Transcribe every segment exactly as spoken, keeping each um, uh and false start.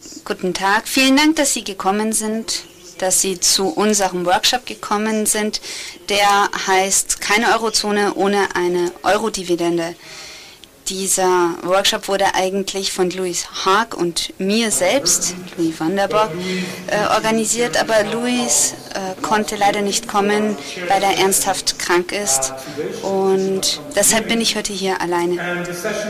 Guten Tag. Vielen Dank, dass Sie gekommen sind, dass Sie zu unserem Workshop gekommen sind. Der heißt Keine Eurozone ohne eine Eurodividende. Dieser Workshop wurde eigentlich von Louis Haag und mir selbst, Louis van der Borg, äh, organisiert, aber Louis äh, konnte leider nicht kommen, weil er ernsthaft krank ist, und deshalb bin ich heute hier alleine.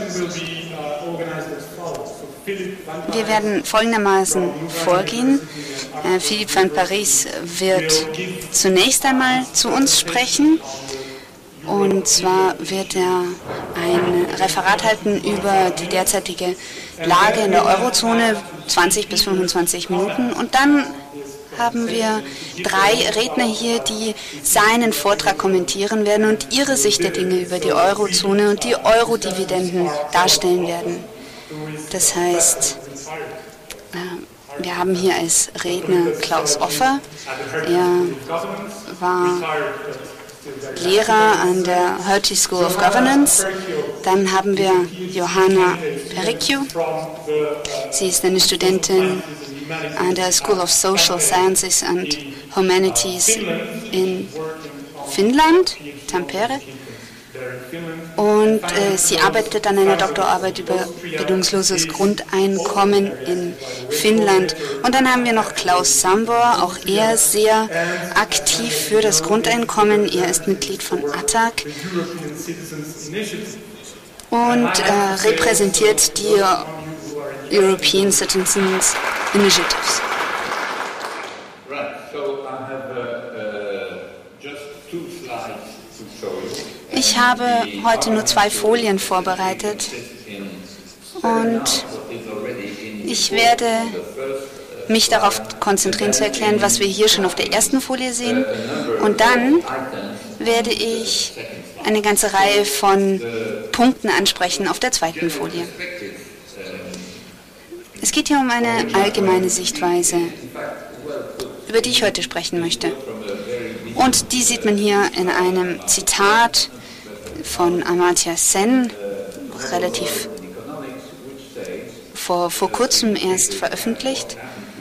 Wir werden folgendermaßen vorgehen. Äh, Philippe van Parijs wird zunächst einmal zu uns sprechen. Und zwar wird er ein Referat halten über die derzeitige Lage in der Eurozone, zwanzig bis fünfundzwanzig Minuten. Und dann haben wir drei Redner hier, die seinen Vortrag kommentieren werden und ihre Sicht der Dinge über die Eurozone und die Eurodividenden darstellen werden. Das heißt, wir haben hier als Redner Klaus Offer. Er war Lehrer an der Hertie School of Governance. Dann haben wir Johanna Pericchio. Sie ist eine Studentin an der School of Social Sciences and Humanities in Finnland, Tampere. Und äh, sie arbeitet an einer Doktorarbeit über bedingungsloses Grundeinkommen in Finnland. Und dann haben wir noch Klaus Sambor, auch er sehr aktiv für das Grundeinkommen. Er ist Mitglied von A T A C und äh, repräsentiert die European Citizens Initiatives. Ich habe heute nur zwei Folien vorbereitet und ich werde mich darauf konzentrieren zu erklären, was wir hier schon auf der ersten Folie sehen, und dann werde ich eine ganze Reihe von Punkten ansprechen auf der zweiten Folie. Es geht hier um eine allgemeine Sichtweise, über die ich heute sprechen möchte. Und die sieht man hier in einem Zitat von Amartya Sen, relativ vor, vor kurzem erst veröffentlicht.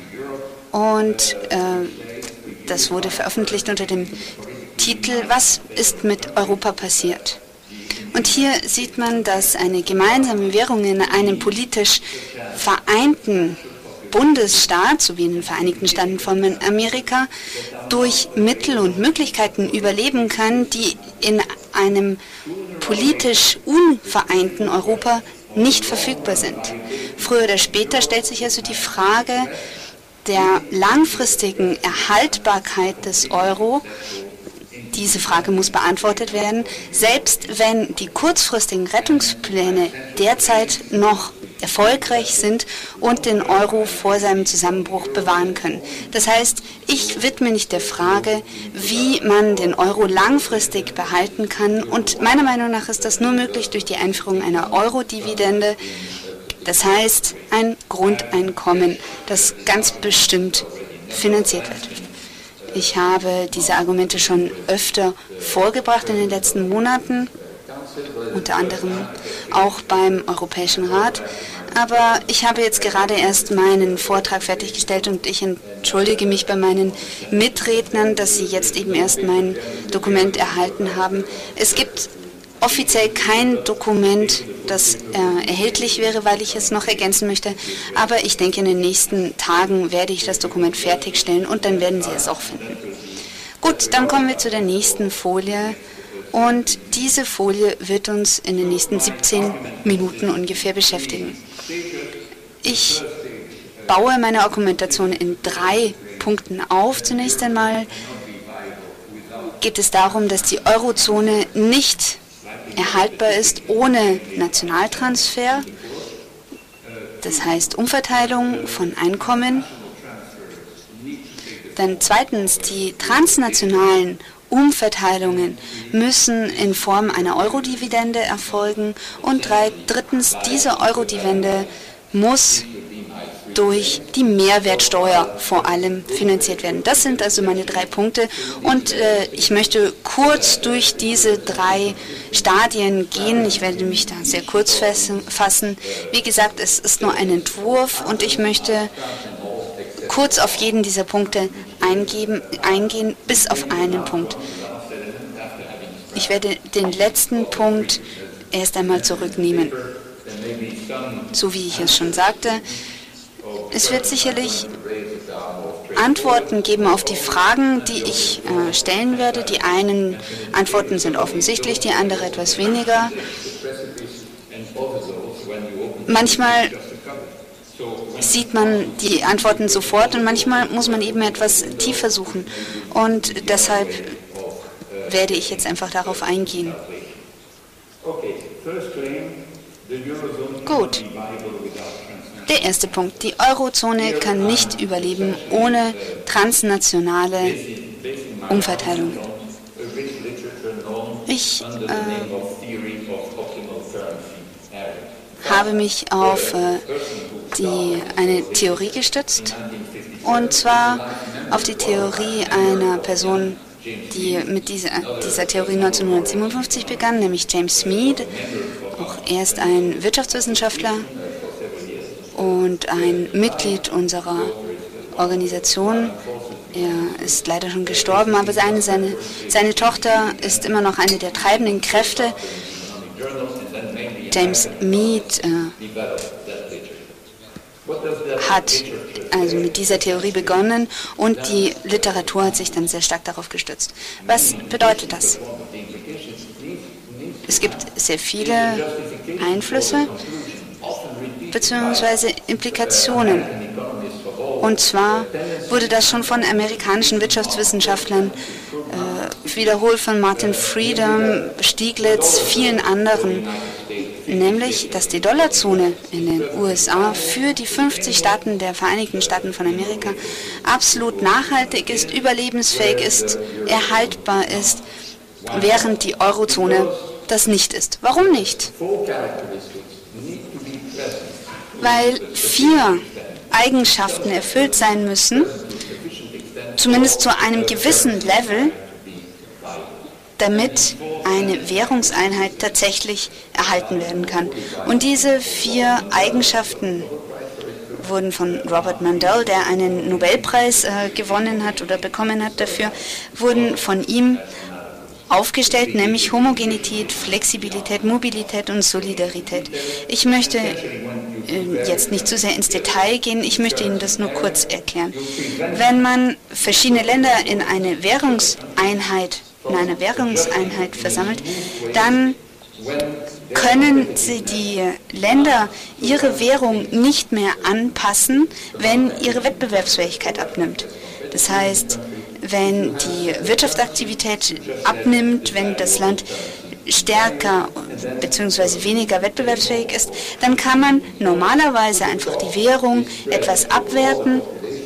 Und äh, das wurde veröffentlicht unter dem Titel „Was ist mit Europa passiert?“ Und hier sieht man, dass eine gemeinsame Währung in einem politisch vereinten Bundesstaat, so wie in den Vereinigten Staaten von Amerika, durch Mittel und Möglichkeiten überleben kann, die in einem politisch unvereinten Europa nicht verfügbar sind. Früher oder später stellt sich also die Frage der langfristigen Erhaltbarkeit des Euro. Diese Frage muss beantwortet werden, selbst wenn die kurzfristigen Rettungspläne derzeit noch erfolgreich sind und den Euro vor seinem Zusammenbruch bewahren können. Das heißt, ich widme mich der Frage, wie man den Euro langfristig behalten kann, und meiner Meinung nach ist das nur möglich durch die Einführung einer Euro-Dividende, das heißt ein Grundeinkommen, das ganz bestimmt finanziert wird. Ich habe diese Argumente schon öfter vorgebracht in den letzten Monaten, unter anderem auch beim Europäischen Rat. Aber ich habe jetzt gerade erst meinen Vortrag fertiggestellt und ich entschuldige mich bei meinen Mitrednern, dass sie jetzt eben erst mein Dokument erhalten haben. Es gibt offiziell kein Dokument, das äh, erhältlich wäre, weil ich es noch ergänzen möchte. Aber ich denke, in den nächsten Tagen werde ich das Dokument fertigstellen und dann werden Sie es auch finden. Gut, dann kommen wir zu der nächsten Folie. Und diese Folie wird uns in den nächsten siebzehn Minuten ungefähr beschäftigen. Ich baue meine Argumentation in drei Punkten auf. Zunächst einmal geht es darum, dass die Eurozone nicht erhaltbar ist ohne Nationaltransfer, das heißt Umverteilung von Einkommen. Dann zweitens, die transnationalen Umverteilungen müssen in Form einer Eurodividende erfolgen. Und drei, drittens, diese Eurodividende muss durch die Mehrwertsteuer vor allem finanziert werden. Das sind also meine drei Punkte und äh, ich möchte kurz durch diese drei Stadien gehen. Ich werde mich da sehr kurz fassen. Wie gesagt, es ist nur ein Entwurf und ich möchte kurz auf jeden dieser Punkte eingeben, eingehen, bis auf einen Punkt. Ich werde den letzten Punkt erst einmal zurücknehmen. So wie ich es schon sagte, es wird sicherlich Antworten geben auf die Fragen, die ich äh, stellen werde. Die einen Antworten sind offensichtlich, die andere etwas weniger. Manchmal sieht man die Antworten sofort und manchmal muss man eben etwas tiefer suchen. Und deshalb werde ich jetzt einfach darauf eingehen. Gut. Der erste Punkt. Die Eurozone kann nicht überleben ohne transnationale Umverteilung. Ich äh, habe mich auf äh, die, eine Theorie gestützt, und zwar auf die Theorie einer Person, die mit dieser, dieser Theorie neunzehnhundertsiebenundfünfzig begann, nämlich James Smead. Auch er ist ein Wirtschaftswissenschaftler und ein Mitglied unserer Organisation. Er ist leider schon gestorben, aber seine, seine, seine Tochter ist immer noch eine der treibenden Kräfte. James Mead äh, hat also mit dieser Theorie begonnen und die Literatur hat sich dann sehr stark darauf gestützt. Was bedeutet das? Es gibt sehr viele Einflüsse bzw. Implikationen. Und zwar wurde das schon von amerikanischen Wirtschaftswissenschaftlern äh, wiederholt, von Martin Freedom, Stieglitz, vielen anderen, nämlich, dass die Dollarzone in den U S A für die fünfzig Staaten der Vereinigten Staaten von Amerika absolut nachhaltig ist, überlebensfähig ist, erhaltbar ist, während die Eurozone das nicht ist. Warum nicht? Weil vier Eigenschaften erfüllt sein müssen, zumindest zu einem gewissen Level, damit eine Währungseinheit tatsächlich erhalten werden kann. Und diese vier Eigenschaften wurden von Robert Mundell, der einen Nobelpreis äh, gewonnen hat oder bekommen hat dafür, wurden von ihm aufgestellt, nämlich Homogenität, Flexibilität, Mobilität und Solidarität. Ich möchte äh, jetzt nicht zu sehr ins Detail gehen, ich möchte Ihnen das nur kurz erklären. Wenn man verschiedene Länder in eine Währungseinheit, in einer Währungseinheit versammelt, dann können sie die Länder ihre Währung nicht mehr anpassen, wenn ihre Wettbewerbsfähigkeit abnimmt. Das heißt, wenn die Wirtschaftsaktivität abnimmt, wenn das Land stärker bzw. weniger wettbewerbsfähig ist, dann kann man normalerweise einfach die Währung etwas abwerten.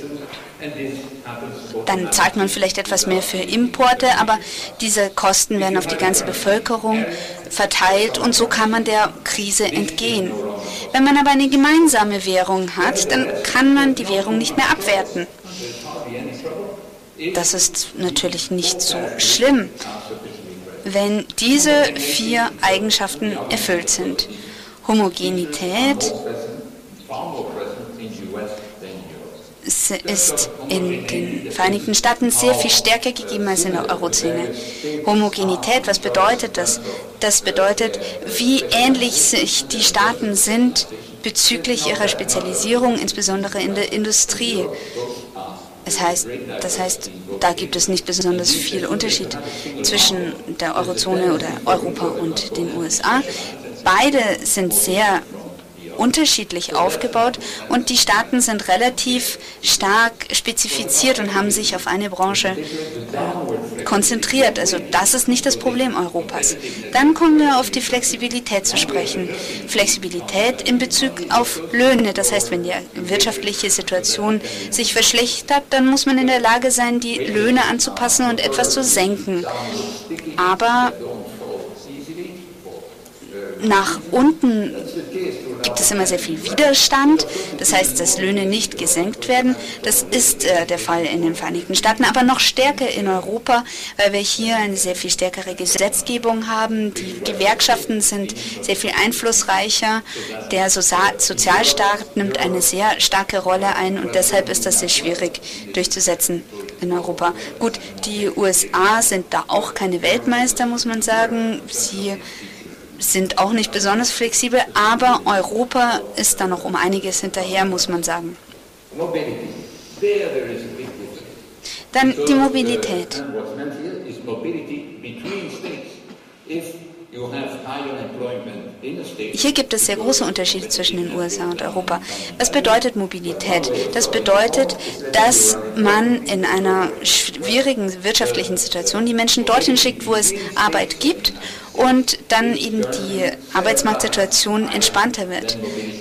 Dann zahlt man vielleicht etwas mehr für Importe, aber diese Kosten werden auf die ganze Bevölkerung verteilt und so kann man der Krise entgehen. Wenn man aber eine gemeinsame Währung hat, dann kann man die Währung nicht mehr abwerten. Das ist natürlich nicht so schlimm, wenn diese vier Eigenschaften erfüllt sind. Homogenität ist in den Vereinigten Staaten sehr viel stärker gegeben als in der Eurozone. Homogenität, was bedeutet das? Das bedeutet, wie ähnlich sich die Staaten sind bezüglich ihrer Spezialisierung, insbesondere in der Industrie. Das heißt, das heißt, da gibt es nicht besonders viel Unterschied zwischen der Eurozone oder Europa und den U S A. Beide sind sehr unterschiedlich aufgebaut und die Staaten sind relativ stark spezifiziert und haben sich auf eine Branche äh, konzentriert. Also das ist nicht das Problem Europas. Dann kommen wir auf die Flexibilität zu sprechen. Flexibilität in Bezug auf Löhne. Das heißt, wenn die wirtschaftliche Situation sich verschlechtert, dann muss man in der Lage sein, die Löhne anzupassen und etwas zu senken. Aber nach unten gibt es immer sehr viel Widerstand. Das heißt, dass Löhne nicht gesenkt werden. Das ist äh, der Fall in den Vereinigten Staaten, aber noch stärker in Europa, weil wir hier eine sehr viel stärkere Gesetzgebung haben. Die Gewerkschaften sind sehr viel einflussreicher. Der Sozialstaat nimmt eine sehr starke Rolle ein und deshalb ist das sehr schwierig durchzusetzen in Europa. Gut, die U S A sind da auch keine Weltmeister, muss man sagen. Sie sind auch nicht besonders flexibel, aber Europa ist da noch um einiges hinterher, muss man sagen. Dann die Mobilität. Hier gibt es sehr große Unterschiede zwischen den U S A und Europa. Was bedeutet Mobilität? Das bedeutet, dass man in einer schwierigen wirtschaftlichen Situation die Menschen dorthin schickt, wo es Arbeit gibt und dann eben die Arbeitsmarktsituation entspannter wird.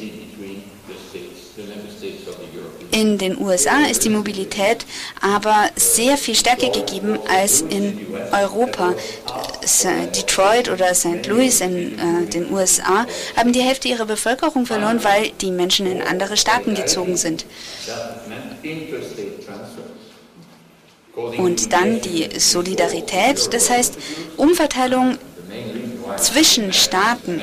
In den U S A ist die Mobilität aber sehr viel stärker gegeben als in Europa. Detroit oder Sankt Louis in äh, den U S A haben die Hälfte ihrer Bevölkerung verloren, weil die Menschen in andere Staaten gezogen sind. Und dann die Solidarität, das heißt Umverteilung zwischen Staaten.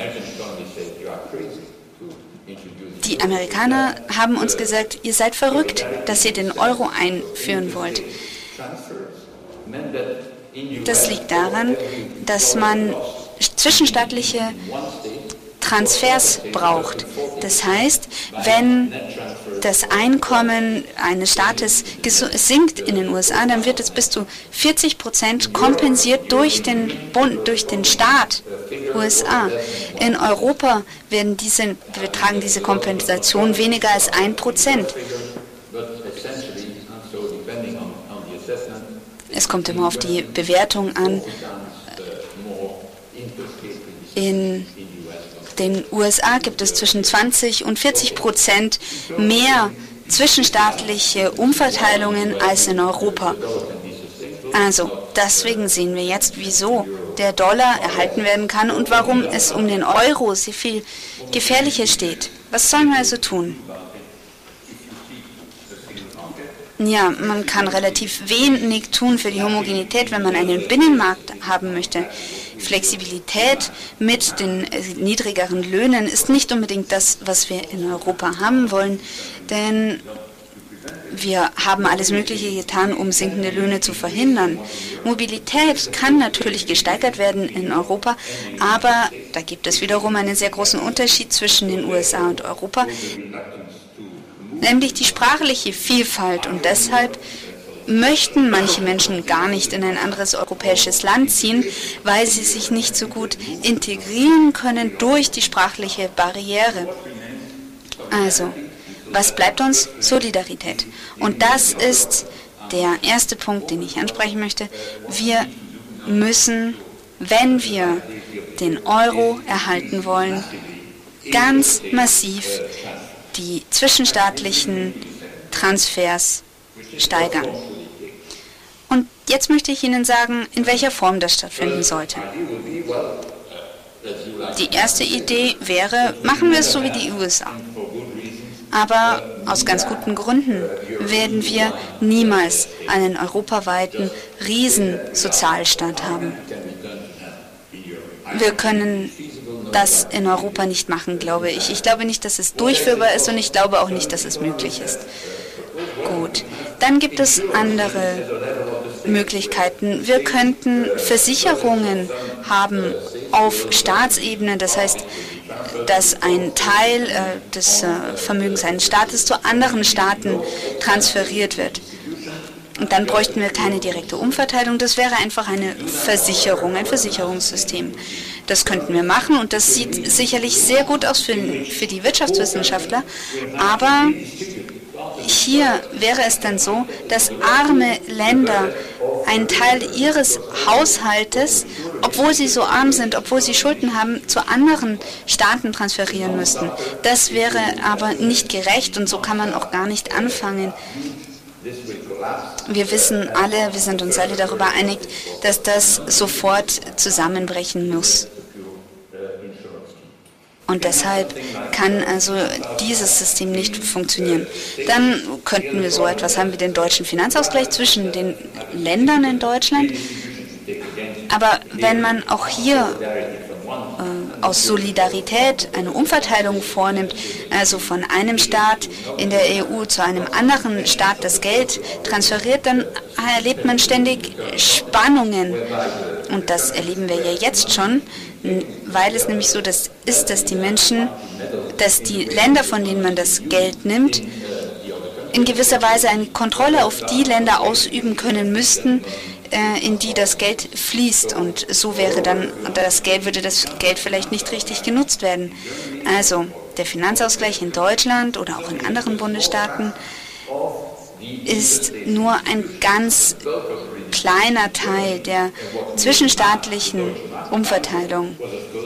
Die Amerikaner haben uns gesagt, ihr seid verrückt, dass ihr den Euro einführen wollt. Das liegt daran, dass man zwischenstaatliche Transfers braucht. Das heißt, wenn das Einkommen eines Staates sinkt in den U S A, dann wird es bis zu vierzig Prozent kompensiert durch den Bund, durch den Staat U S A. In Europa werden diese, betragen diese Kompensation weniger als ein Prozent. Es kommt immer auf die Bewertung an. In den U S A gibt es zwischen zwanzig und vierzig Prozent mehr zwischenstaatliche Umverteilungen als in Europa. Also, deswegen sehen wir jetzt, wieso der Dollar erhalten werden kann und warum es um den Euro sehr viel gefährlicher steht. Was sollen wir also tun? Ja, man kann relativ wenig tun für die Homogenität, wenn man einen Binnenmarkt haben möchte. Flexibilität mit den niedrigeren Löhnen ist nicht unbedingt das, was wir in Europa haben wollen, denn wir haben alles Mögliche getan, um sinkende Löhne zu verhindern. Mobilität kann natürlich gesteigert werden in Europa, aber da gibt es wiederum einen sehr großen Unterschied zwischen den U S A und Europa, nämlich die sprachliche Vielfalt. Und deshalb möchten manche Menschen gar nicht in ein anderes europäisches Land ziehen, weil sie sich nicht so gut integrieren können durch die sprachliche Barriere. Also, was bleibt uns? Solidarität. Und das ist der erste Punkt, den ich ansprechen möchte. Wir müssen, wenn wir den Euro erhalten wollen, ganz massiv die zwischenstaatlichen Transfers steigern. Und jetzt möchte ich Ihnen sagen, in welcher Form das stattfinden sollte. Die erste Idee wäre, machen wir es so wie die U S A. Aber aus ganz guten Gründen werden wir niemals einen europaweiten Riesensozialstaat haben. Wir können das in Europa nicht machen, glaube ich. Ich glaube nicht, dass es durchführbar ist und ich glaube auch nicht, dass es möglich ist. Gut, dann gibt es andere Möglichkeiten. Wir könnten Versicherungen haben auf Staatsebene, das heißt, dass ein Teil äh, des äh, Vermögens eines Staates zu anderen Staaten transferiert wird. Und dann bräuchten wir keine direkte Umverteilung, das wäre einfach eine Versicherung, ein Versicherungssystem. Das könnten wir machen und das sieht sicherlich sehr gut aus für, für die Wirtschaftswissenschaftler, aber hier wäre es dann so, dass arme Länder einen Teil ihres Haushaltes, obwohl sie so arm sind, obwohl sie Schulden haben, zu anderen Staaten transferieren müssten. Das wäre aber nicht gerecht und so kann man auch gar nicht anfangen. Wir wissen alle, wir sind uns alle darüber einig, dass das sofort zusammenbrechen muss. Und deshalb kann also dieses System nicht funktionieren. Dann könnten wir so etwas haben wie den deutschen Finanzausgleich zwischen den Ländern in Deutschland. Aber wenn man auch hier äh, aus Solidarität eine Umverteilung vornimmt, also von einem Staat in der E U zu einem anderen Staat das Geld transferiert, dann erlebt man ständig Spannungen. Und das erleben wir ja jetzt schon, weil es nämlich so das ist, dass die Menschen, dass die Länder, von denen man das Geld nimmt, in gewisser Weise eine Kontrolle auf die Länder ausüben können müssten, in die das Geld fließt, und so wäre dann das Geld, würde das Geld vielleicht nicht richtig genutzt werden. Also der Finanzausgleich in Deutschland oder auch in anderen Bundesstaaten ist nur ein ganz kleiner Teil der zwischenstaatlichen Umverteilung.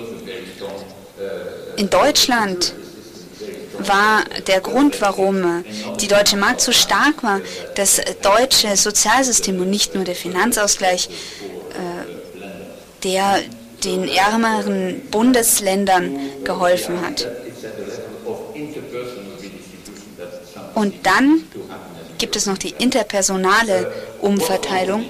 In Deutschland war der Grund, warum die deutsche Mark so stark war, das deutsche Sozialsystem und nicht nur der Finanzausgleich, äh, der den ärmeren Bundesländern geholfen hat. Und dann gibt es noch die interpersonale Umverteilung.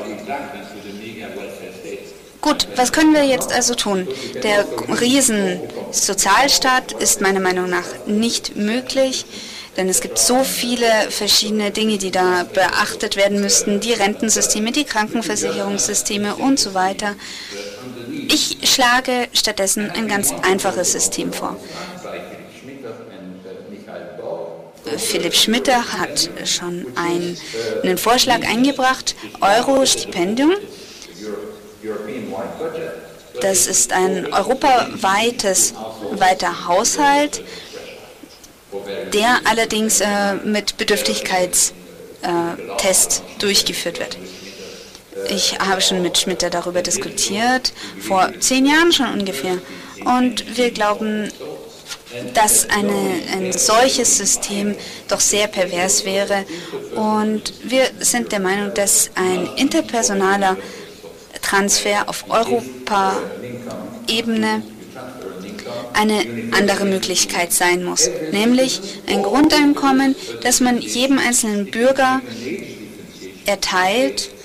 Gut, was können wir jetzt also tun? Der Riesen-Sozialstaat ist meiner Meinung nach nicht möglich, denn es gibt so viele verschiedene Dinge, die da beachtet werden müssten, die Rentensysteme, die Krankenversicherungssysteme und so weiter. Ich schlage stattdessen ein ganz einfaches System vor. Philipp Schmitter hat schon einen, einen Vorschlag eingebracht, Euro-Stipendium. Das ist ein europaweites weiter Haushalt, der allerdings äh, mit Bedürftigkeitstest äh, durchgeführt wird. Ich habe schon mit Schmitter darüber diskutiert, vor zehn Jahren schon ungefähr. Und wir glauben, dass eine, ein solches System doch sehr pervers wäre. Und wir sind der Meinung, dass ein interpersonaler Transfer auf Europaebene eine andere Möglichkeit sein muss, nämlich ein Grundeinkommen, das man jedem einzelnen Bürger erteilt,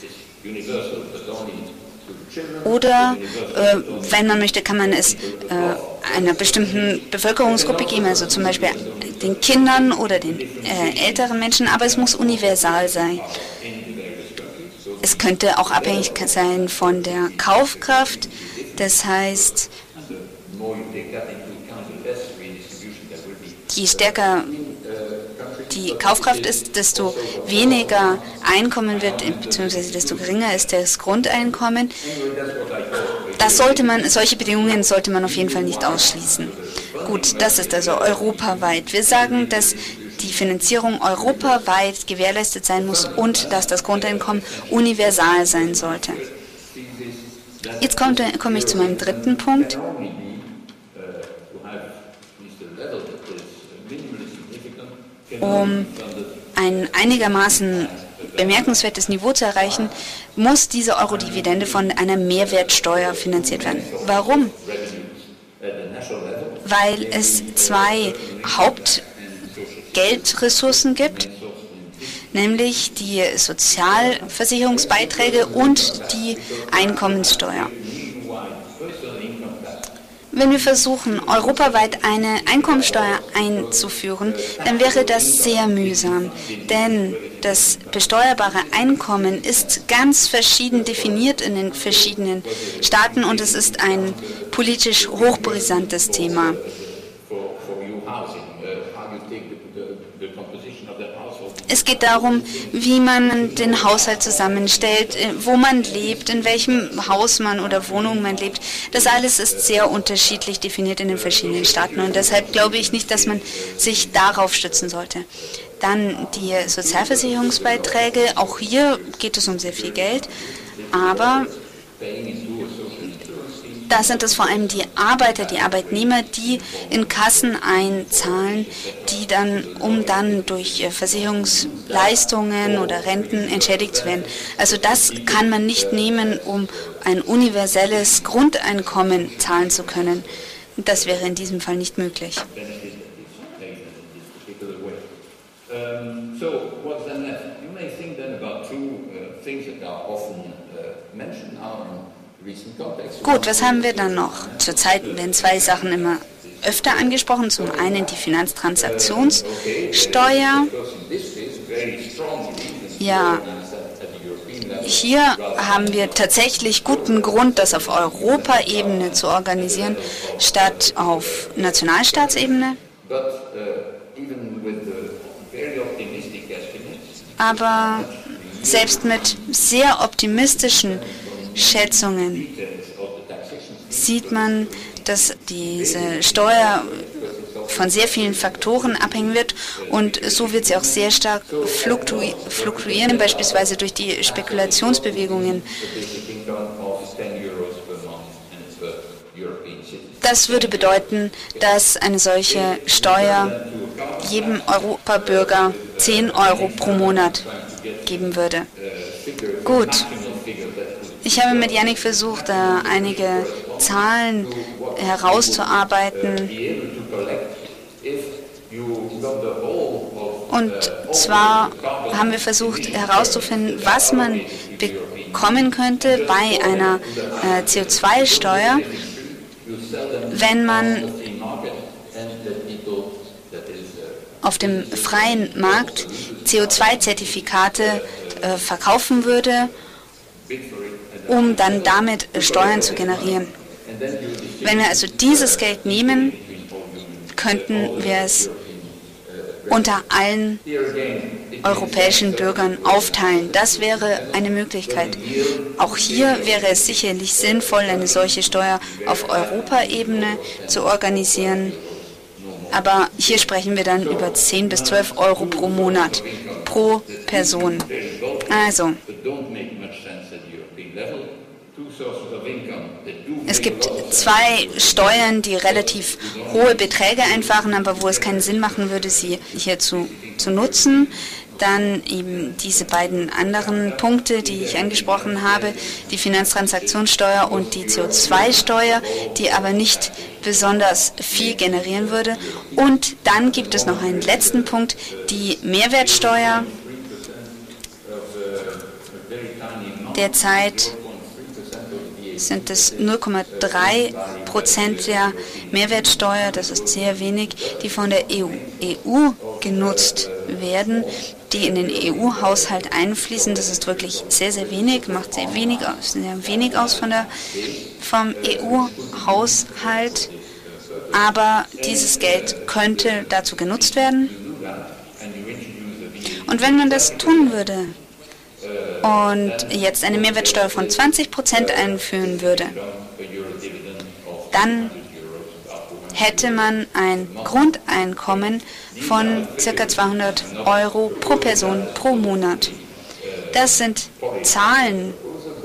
oder äh, wenn man möchte, kann man es äh, einer bestimmten Bevölkerungsgruppe geben, also zum Beispiel den Kindern oder den äh, älteren Menschen, aber es muss universal sein. Es könnte auch abhängig sein von der Kaufkraft, das heißt, je stärker die Kaufkraft ist, desto weniger Einkommen wird, beziehungsweise desto geringer ist das Grundeinkommen. Das sollte man, solche Bedingungen sollte man auf jeden Fall nicht ausschließen. Gut, das ist also europaweit. Wir sagen, dass die Finanzierung europaweit gewährleistet sein muss und dass das Grundeinkommen universal sein sollte. Jetzt kommt, komme ich zu meinem dritten Punkt. Um ein einigermaßen bemerkenswertes Niveau zu erreichen, muss diese Eurodividende von einer Mehrwertsteuer finanziert werden. Warum? Weil es zwei Hauptgeldressourcen gibt, nämlich die Sozialversicherungsbeiträge und die Einkommenssteuer. Wenn wir versuchen, europaweit eine Einkommensteuer einzuführen, dann wäre das sehr mühsam, denn das besteuerbare Einkommen ist ganz verschieden definiert in den verschiedenen Staaten und es ist ein politisch hochbrisantes Thema. Es geht darum, wie man den Haushalt zusammenstellt, wo man lebt, in welchem Haus man oder Wohnung man lebt. Das alles ist sehr unterschiedlich definiert in den verschiedenen Staaten und deshalb glaube ich nicht, dass man sich darauf stützen sollte. Dann die Sozialversicherungsbeiträge, auch hier geht es um sehr viel Geld, aber da sind es vor allem die Arbeiter, die Arbeitnehmer, die in Kassen einzahlen, die dann, um dann durch Versicherungsleistungen oder Renten entschädigt zu werden. Also das kann man nicht nehmen, um ein universelles Grundeinkommen zahlen zu können. Das wäre in diesem Fall nicht möglich. Gut, was haben wir dann noch? Zurzeit werden zwei Sachen immer öfter angesprochen. Zum einen die Finanztransaktionssteuer. Ja, hier haben wir tatsächlich guten Grund, das auf Europaebene zu organisieren, statt auf Nationalstaatsebene. Aber selbst mit sehr optimistischen Schätzungen sieht man, dass diese Steuer von sehr vielen Faktoren abhängen wird und so wird sie auch sehr stark fluktu- fluktuieren, beispielsweise durch die Spekulationsbewegungen. Das würde bedeuten, dass eine solche Steuer jedem Europabürger zehn Euro pro Monat geben würde. Gut. Ich habe mit Yannick versucht, einige Zahlen herauszuarbeiten. Und zwar haben wir versucht herauszufinden, was man bekommen könnte bei einer äh, C O zwei Steuer, wenn man auf dem freien Markt C O zwei Zertifikate äh, verkaufen würde, um dann damit Steuern zu generieren. Wenn wir also dieses Geld nehmen, könnten wir es unter allen europäischen Bürgern aufteilen. Das wäre eine Möglichkeit. Auch hier wäre es sicherlich sinnvoll, eine solche Steuer auf Europaebene zu organisieren. Aber hier sprechen wir dann über zehn bis zwölf Euro pro Monat, pro Person. Also, es gibt zwei Steuern, die relativ hohe Beträge einfahren, aber wo es keinen Sinn machen würde, sie hier zu, zu nutzen. Dann eben diese beiden anderen Punkte, die ich angesprochen habe, die Finanztransaktionssteuer und die C O zwei Steuer, die aber nicht besonders viel generieren würde. Und dann gibt es noch einen letzten Punkt, die Mehrwertsteuer. Derzeit sind es null Komma drei Prozent der Mehrwertsteuer, das ist sehr wenig, die von der E U, E U genutzt werden, die in den E U-Haushalt einfließen. Das ist wirklich sehr, sehr wenig, macht sehr wenig aus, sehr wenig aus von der, vom E U-Haushalt. Aber dieses Geld könnte dazu genutzt werden. Und wenn man das tun würde und jetzt eine Mehrwertsteuer von zwanzig Prozent einführen würde, dann hätte man ein Grundeinkommen von ca. zweihundert Euro pro Person pro Monat. Das sind Zahlen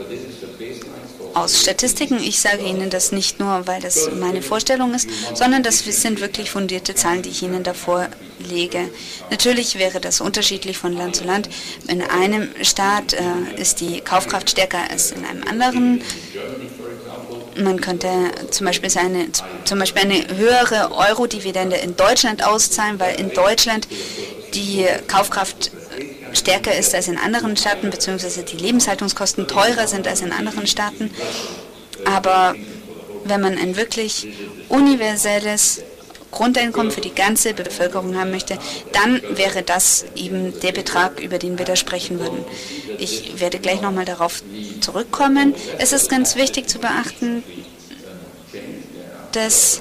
aus Statistiken. Ich sage Ihnen das nicht nur, weil das meine Vorstellung ist, sondern das sind wirklich fundierte Zahlen, die ich Ihnen davor lege. Natürlich wäre das unterschiedlich von Land zu Land. In einem Staat äh, ist die Kaufkraft stärker als in einem anderen. Man könnte zum Beispiel, seine, zum Beispiel eine höhere Euro-Dividende in Deutschland auszahlen, weil in Deutschland die Kaufkraft stärker ist als in anderen Staaten, beziehungsweise die Lebenshaltungskosten teurer sind als in anderen Staaten. Aber wenn man ein wirklich universelles Grundeinkommen für die ganze Bevölkerung haben möchte, dann wäre das eben der Betrag, über den wir da sprechen würden. Ich werde gleich nochmal darauf zurückkommen. Es ist ganz wichtig zu beachten, dass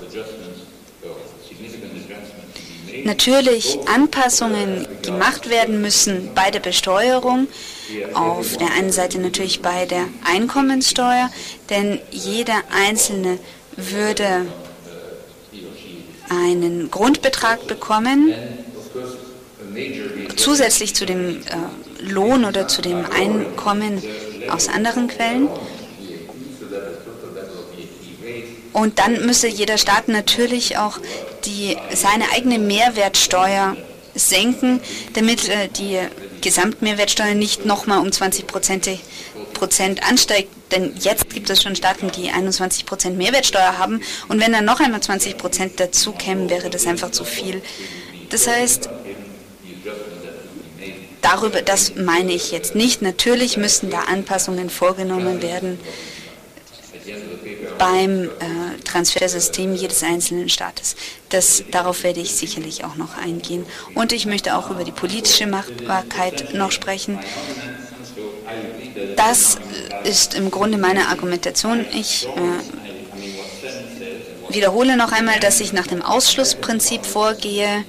natürlich Anpassungen gemacht werden müssen bei der Besteuerung. Auf der einen Seite natürlich bei der Einkommenssteuer, denn jeder Einzelne würde einen Grundbetrag bekommen, zusätzlich zu dem äh, Lohn oder zu dem Einkommen aus anderen Quellen. Und dann müsse jeder Staat natürlich auch die, seine eigene Mehrwertsteuer senken, damit äh, die Gesamtmehrwertsteuer nicht nochmal um zwanzig Prozent ansteigt, Denn jetzt gibt es schon Staaten, die einundzwanzig Prozent Mehrwertsteuer haben. Und wenn dann noch einmal zwanzig Prozent dazu kämen, wäre das einfach zu viel. Das heißt, darüber, das meine ich jetzt nicht. Natürlich müssen da Anpassungen vorgenommen werden beim äh, Transfersystem jedes einzelnen Staates. Das, darauf werde ich sicherlich auch noch eingehen. Und ich möchte auch über die politische Machbarkeit noch sprechen. Das ist im Grunde meine Argumentation. Ich äh, wiederhole noch einmal, dass ich nach dem Ausschlussprinzip vorgehe.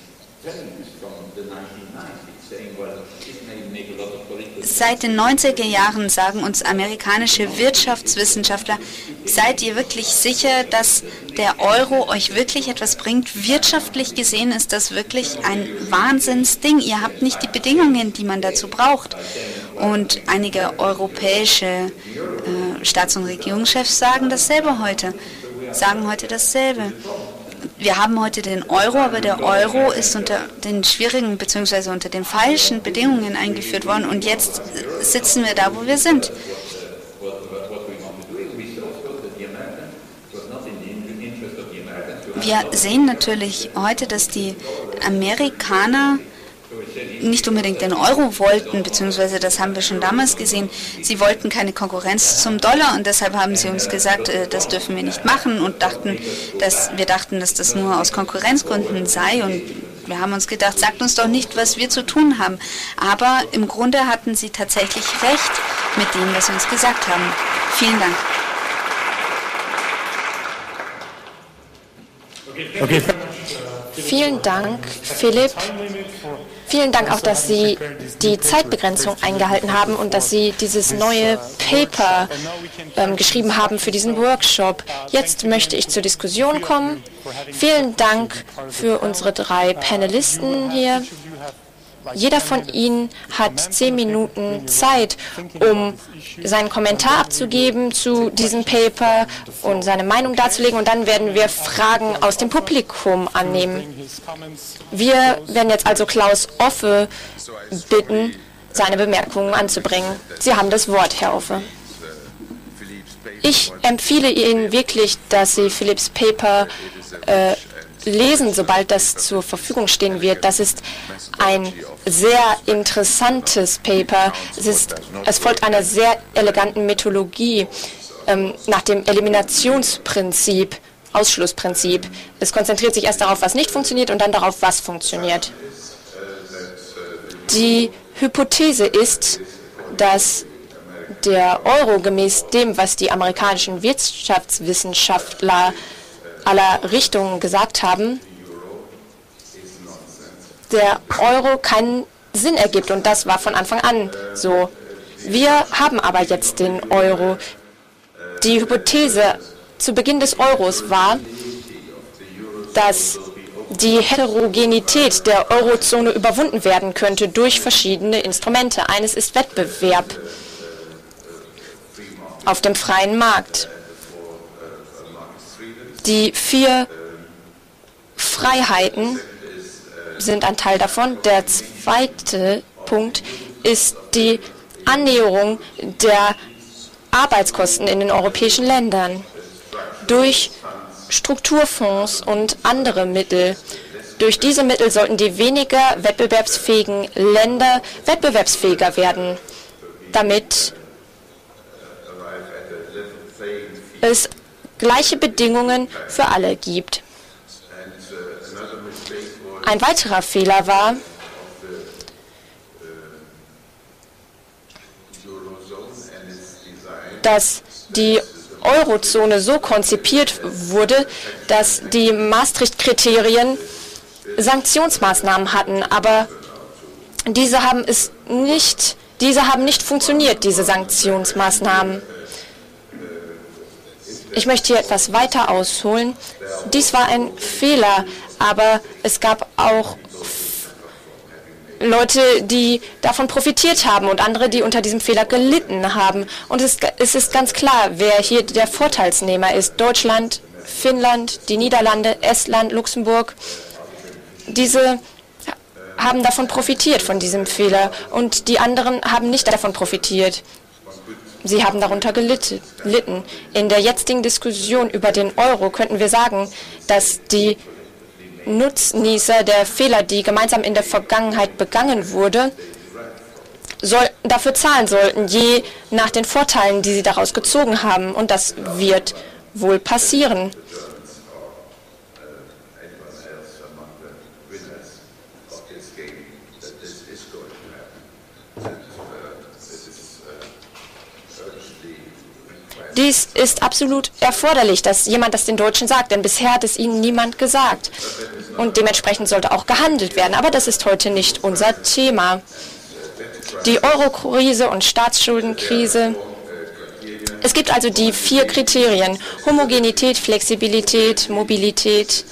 Seit den neunziger Jahren sagen uns amerikanische Wirtschaftswissenschaftler, seid ihr wirklich sicher, dass der Euro euch wirklich etwas bringt? Wirtschaftlich gesehen ist das wirklich ein Wahnsinnsding. Ihr habt nicht die Bedingungen, die man dazu braucht. Und einige europäische äh, Staats- und Regierungschefs sagen dasselbe heute, sagen heute dasselbe. Wir haben heute den Euro, aber der Euro ist unter den schwierigen bzw. unter den falschen Bedingungen eingeführt worden und jetzt sitzen wir da, wo wir sind. Wir sehen natürlich heute, dass die Amerikaner nicht unbedingt den Euro wollten, beziehungsweise das haben wir schon damals gesehen. Sie wollten keine Konkurrenz zum Dollar und deshalb haben sie uns gesagt, äh, das dürfen wir nicht machen und dachten, dass wir dachten, dass das nur aus Konkurrenzgründen sei und wir haben uns gedacht, sagt uns doch nicht, was wir zu tun haben. Aber im Grunde hatten sie tatsächlich recht mit dem, was sie uns gesagt haben. Vielen Dank. Okay. Vielen Dank, Philipp. Vielen Dank auch, dass Sie die Zeitbegrenzung eingehalten haben und dass Sie dieses neue Paper ähm, geschrieben haben für diesen Workshop. Jetzt möchte ich zur Diskussion kommen. Vielen Dank für unsere drei Panelisten hier. Jeder von Ihnen hat zehn Minuten Zeit, um seinen Kommentar abzugeben zu diesem Paper und seine Meinung darzulegen. Und dann werden wir Fragen aus dem Publikum annehmen. Wir werden jetzt also Klaus Offe bitten, seine Bemerkungen anzubringen. Sie haben das Wort, Herr Offe. Ich empfehle Ihnen wirklich, dass Sie Philipps Paper äh, lesen, sobald das zur Verfügung stehen wird. Das ist ein sehr interessantes Paper. Es, ist, es folgt einer sehr eleganten Methodologie ähm, nach dem Eliminationsprinzip, Ausschlussprinzip. Es konzentriert sich erst darauf, was nicht funktioniert und dann darauf, was funktioniert. Die Hypothese ist, dass der Euro gemäß dem, was die amerikanischen Wirtschaftswissenschaftler aller Richtungen gesagt haben, der Euro keinen Sinn ergibt. Und das war von Anfang an so. Wir haben aber jetzt den Euro. Die Hypothese zu Beginn des Euros war, dass die Heterogenität der Eurozone überwunden werden könnte durch verschiedene Instrumente. Eines ist Wettbewerb auf dem freien Markt. Die vier Freiheiten sind ein Teil davon. Der zweite Punkt ist die Annäherung der Arbeitskosten in den europäischen Ländern durch Strukturfonds und andere Mittel. Durch diese Mittel sollten die weniger wettbewerbsfähigen Länder wettbewerbsfähiger werden, damit es gleiche Bedingungen für alle gibt. Ein weiterer Fehler war, dass die Eurozone so konzipiert wurde, dass die Maastricht-Kriterien Sanktionsmaßnahmen hatten, aber diese haben es nicht, diese haben nicht funktioniert, diese Sanktionsmaßnahmen. Ich möchte hier etwas weiter ausholen. Dies war ein Fehler, aber es gab auch Leute, die davon profitiert haben und andere, die unter diesem Fehler gelitten haben. Und es, es ist ganz klar, wer hier der Vorteilsnehmer ist. Deutschland, Finnland, die Niederlande, Estland, Luxemburg. Diese haben davon profitiert, von diesem Fehler. Und die anderen haben nicht davon profitiert. Sie haben darunter gelitten. In der jetzigen Diskussion über den Euro könnten wir sagen, dass die Nutznießer der Fehler, die gemeinsam in der Vergangenheit begangen wurde, soll, dafür zahlen sollten, je nach den Vorteilen, die sie daraus gezogen haben. Und das wird wohl passieren. Dies ist absolut erforderlich, dass jemand das den Deutschen sagt, denn bisher hat es ihnen niemand gesagt. Und dementsprechend sollte auch gehandelt werden. Aber das ist heute nicht unser Thema. Die Euro-Krise und Staatsschuldenkrise. Es gibt also die vier Kriterien: Homogenität, Flexibilität, Mobilität.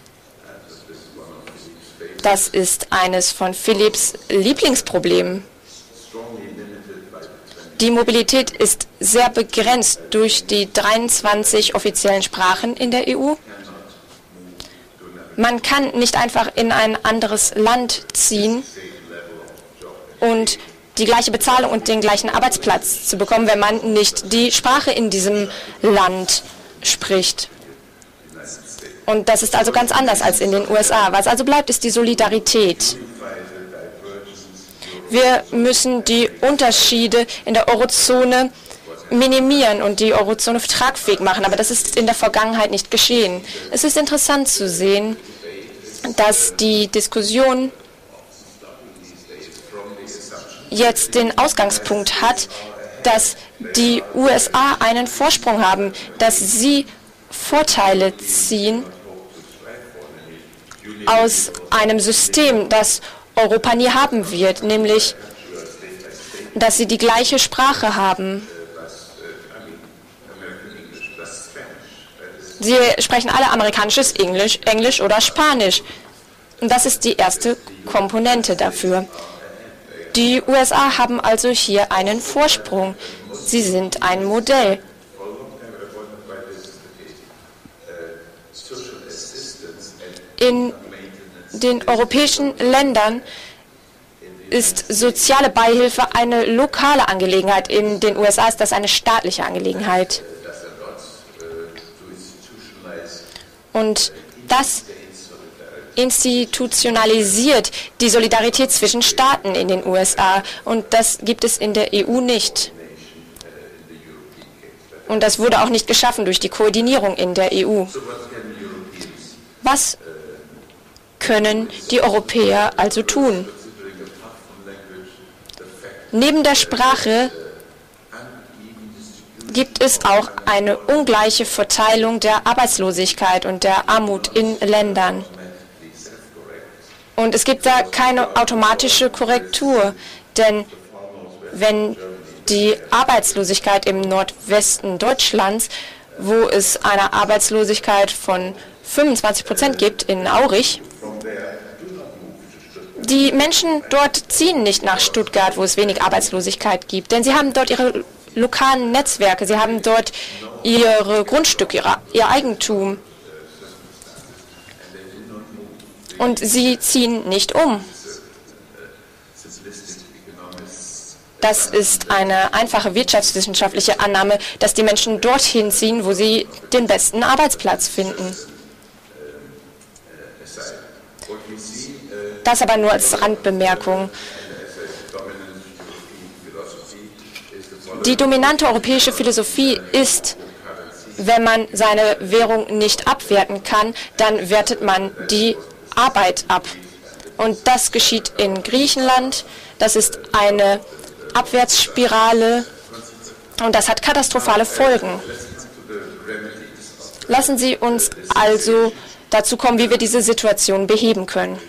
Das ist eines von Philipps Lieblingsproblemen. Die Mobilität ist sehr begrenzt durch die dreiundzwanzig offiziellen Sprachen in der E U. Man kann nicht einfach in ein anderes Land ziehen und die gleiche Bezahlung und den gleichen Arbeitsplatz zu bekommen, wenn man nicht die Sprache in diesem Land spricht. Und das ist also ganz anders als in den U S A. Was also bleibt, ist die Solidarität. Wir müssen die Unterschiede in der Eurozone minimieren und die Eurozone tragfähig machen. Aber das ist in der Vergangenheit nicht geschehen. Es ist interessant zu sehen, dass die Diskussion jetzt den Ausgangspunkt hat, dass die U S A einen Vorsprung haben, dass sie Vorteile ziehen aus einem System, das Europa nie haben wird, nämlich, dass sie die gleiche Sprache haben. Sie sprechen alle amerikanisches Englisch, Englisch oder Spanisch. Und das ist die erste Komponente dafür. Die U S A haben also hier einen Vorsprung. Sie sind ein Modell. In den europäischen Ländern ist soziale Beihilfe eine lokale Angelegenheit. In den U S A ist das eine staatliche Angelegenheit. Und das institutionalisiert die Solidarität zwischen Staaten in den U S A. Und das gibt es in der E U nicht. Und das wurde auch nicht geschaffen durch die Koordinierung in der E U. Was können die Europäer also tun? Neben der Sprache gibt es auch eine ungleiche Verteilung der Arbeitslosigkeit und der Armut in Ländern. Und es gibt da keine automatische Korrektur, denn wenn die Arbeitslosigkeit im Nordwesten Deutschlands, wo es eine Arbeitslosigkeit von fünfundzwanzig Prozent gibt in Aurich, die Menschen dort ziehen nicht nach Stuttgart, wo es wenig Arbeitslosigkeit gibt, denn sie haben dort ihre lokalen Netzwerke, sie haben dort ihre Grundstücke, ihre, ihr Eigentum. Und sie ziehen nicht um. Das ist eine einfache wirtschaftswissenschaftliche Annahme, dass die Menschen dorthin ziehen, wo sie den besten Arbeitsplatz finden. Das aber nur als Randbemerkung. Die dominante europäische Philosophie ist, wenn man seine Währung nicht abwerten kann, dann wertet man die Arbeit ab. Und das geschieht in Griechenland. Das ist eine Abwärtsspirale und das hat katastrophale Folgen. Lassen Sie uns also dazu kommen, wie wir diese Situation beheben können.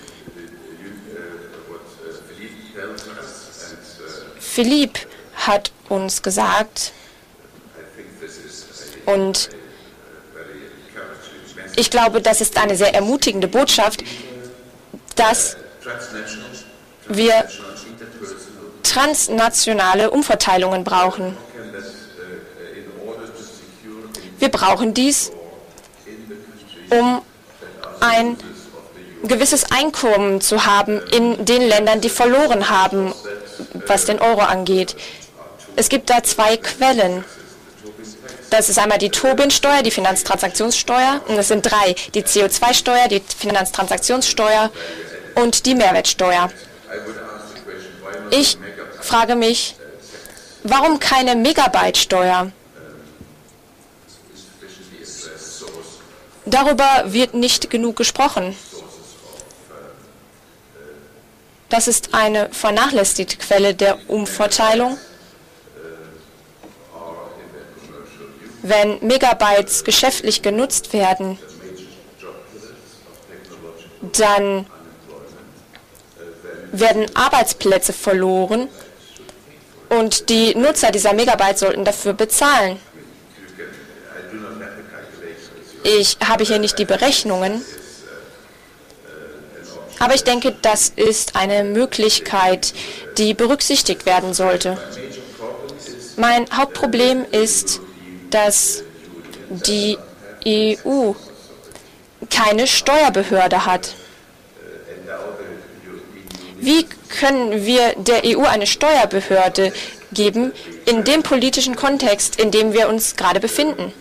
Philippe hat uns gesagt, und ich glaube, das ist eine sehr ermutigende Botschaft, dass wir transnationale Umverteilungen brauchen. Wir brauchen dies, um ein gewisses Einkommen zu haben in den Ländern, die verloren haben, was den Euro angeht. Es gibt da zwei Quellen. Das ist einmal die Tobin-Steuer, die Finanztransaktionssteuer, und es sind drei, die C O zwei Steuer, die Finanztransaktionssteuer und die Mehrwertsteuer. Ich frage mich, warum keine Megabyte-Steuer? Darüber wird nicht genug gesprochen. Das ist eine vernachlässigte Quelle der Umverteilung. Wenn Megabytes geschäftlich genutzt werden, dann werden Arbeitsplätze verloren und die Nutzer dieser Megabytes sollten dafür bezahlen. Ich habe hier nicht die Berechnungen, aber ich denke, das ist eine Möglichkeit, die berücksichtigt werden sollte. Mein Hauptproblem ist, dass die E U keine Steuerbehörde hat. Wie können wir der E U eine Steuerbehörde geben in dem politischen Kontext, in dem wir uns gerade befinden?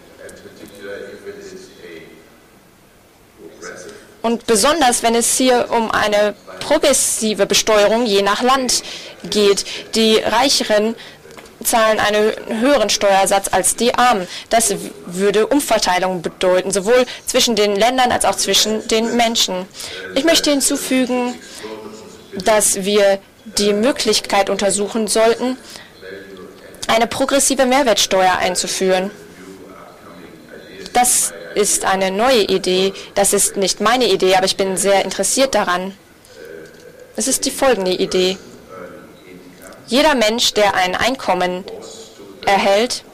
Und besonders, wenn es hier um eine progressive Besteuerung je nach Land geht. Die Reicheren zahlen einen höheren Steuersatz als die Armen. Das würde Umverteilung bedeuten, sowohl zwischen den Ländern als auch zwischen den Menschen. Ich möchte hinzufügen, dass wir die Möglichkeit untersuchen sollten, eine progressive Mehrwertsteuer einzuführen. Das ist eine neue Idee. Das ist nicht meine Idee, aber ich bin sehr interessiert daran. Es ist die folgende Idee. Jeder Mensch, der ein Einkommen erhält,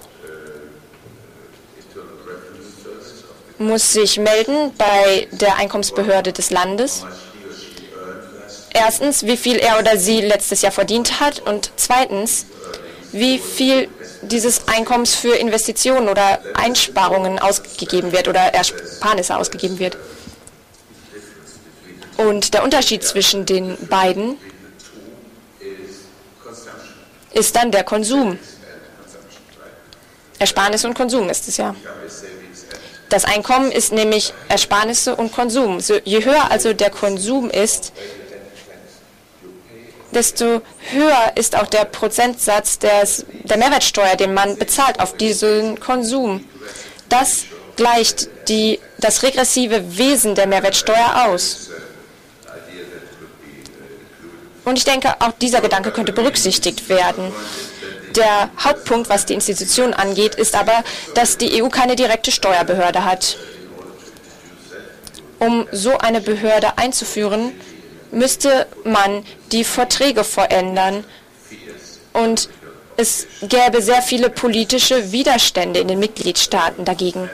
muss sich melden bei der Einkommensbehörde des Landes. Erstens, wie viel er oder sie letztes Jahr verdient hat, und zweitens, wie viel dieses Einkommens für Investitionen oder Einsparungen ausgegeben wird oder Ersparnisse ausgegeben wird. Und der Unterschied zwischen den beiden ist dann der Konsum. Ersparnisse und Konsum ist es ja. Das Einkommen ist nämlich Ersparnisse und Konsum. So, je höher also der Konsum ist, desto höher ist auch der Prozentsatz des, der Mehrwertsteuer, den man bezahlt auf diesen Konsum. Das gleicht die, das regressive Wesen der Mehrwertsteuer aus. Und ich denke, auch dieser Gedanke könnte berücksichtigt werden. Der Hauptpunkt, was die Institution angeht, ist aber, dass die E U keine direkte Steuerbehörde hat. Um so eine Behörde einzuführen, müsste man die Verträge verändern. Und es gäbe sehr viele politische Widerstände in den Mitgliedstaaten dagegen.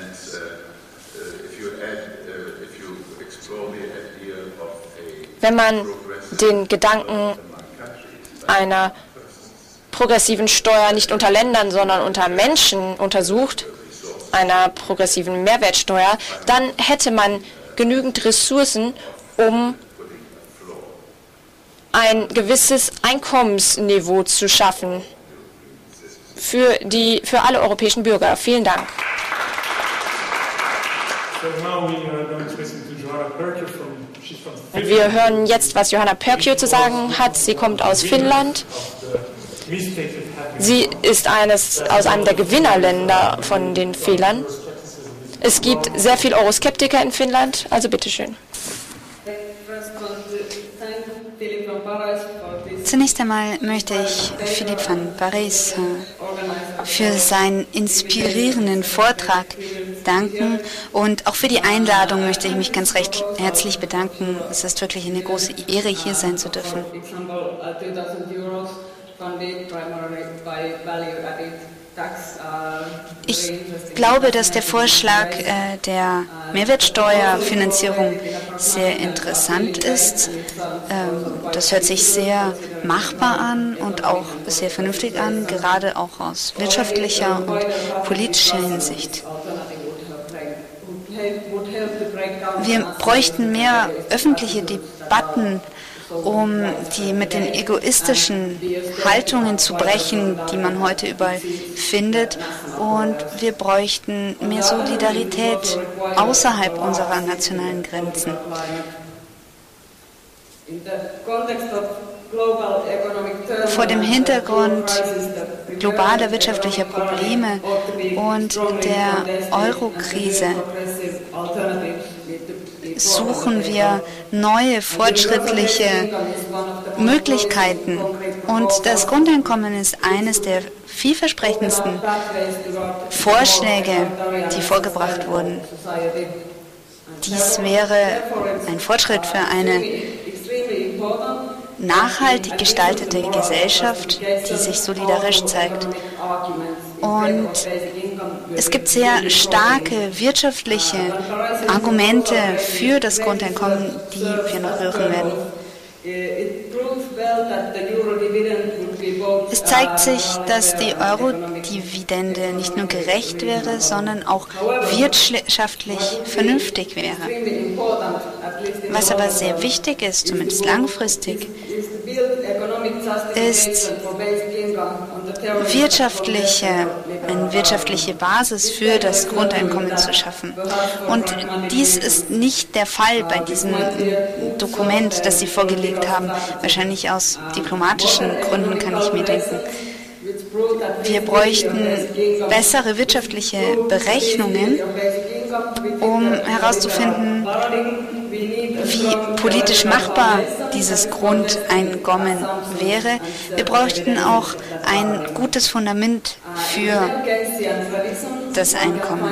Wenn man den Gedanken einer progressiven Steuer nicht unter Ländern, sondern unter Menschen untersucht, einer progressiven Mehrwertsteuer, dann hätte man genügend Ressourcen, um ein gewisses Einkommensniveau zu schaffen für, die, für alle europäischen Bürger. Vielen Dank. Wir hören jetzt, was Johanna Perkiö zu sagen hat. Sie kommt aus Finnland. Sie ist eines, aus einem der Gewinnerländer von den Fehlern. Es gibt sehr viele Euroskeptiker in Finnland, also bitteschön. Zunächst einmal möchte ich Philipp van Parijs für seinen inspirierenden Vortrag danken und auch für die Einladung möchte ich mich ganz recht herzlich bedanken. Es ist wirklich eine große Ehre, hier sein zu dürfen. Ich glaube, dass der Vorschlag äh, der Mehrwertsteuerfinanzierung sehr interessant ist. Ähm, das hört sich sehr machbar an und auch sehr vernünftig an, gerade auch aus wirtschaftlicher und politischer Hinsicht. Wir bräuchten mehr öffentliche Debatten um die mit den egoistischen Haltungen zu brechen, die man heute überall findet. Und wir bräuchten mehr Solidarität außerhalb unserer nationalen Grenzen. Vor dem Hintergrund globaler wirtschaftlicher Probleme und der Euro-Krise suchen wir neue, fortschrittliche Möglichkeiten. Und das Grundeinkommen ist eines der vielversprechendsten Vorschläge, die vorgebracht wurden. Dies wäre ein Fortschritt für eine nachhaltig gestaltete Gesellschaft, die sich solidarisch zeigt. Und es gibt sehr starke wirtschaftliche Argumente für das Grundeinkommen, die wir noch hören werden. Es zeigt sich, dass die Euro-Dividende nicht nur gerecht wäre, sondern auch wirtschaftlich vernünftig wäre. Was aber sehr wichtig ist, zumindest langfristig, ist wirtschaftliche, eine wirtschaftliche Basis für das Grundeinkommen zu schaffen. Und dies ist nicht der Fall bei diesem Dokument, das Sie vorgelegt haben. Wahrscheinlich aus diplomatischen Gründen, kann ich mir denken. Wir bräuchten bessere wirtschaftliche Berechnungen, um herauszufinden, wie politisch machbar dieses Grundeinkommen wäre. Wir bräuchten auch ein gutes Fundament für das Einkommen.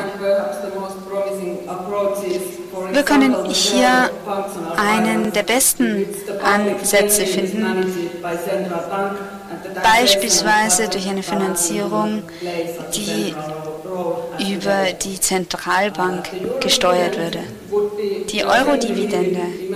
Wir können hier einen der besten Ansätze finden, beispielsweise durch eine Finanzierung, die über die Zentralbank gesteuert würde. Die Euro-Dividende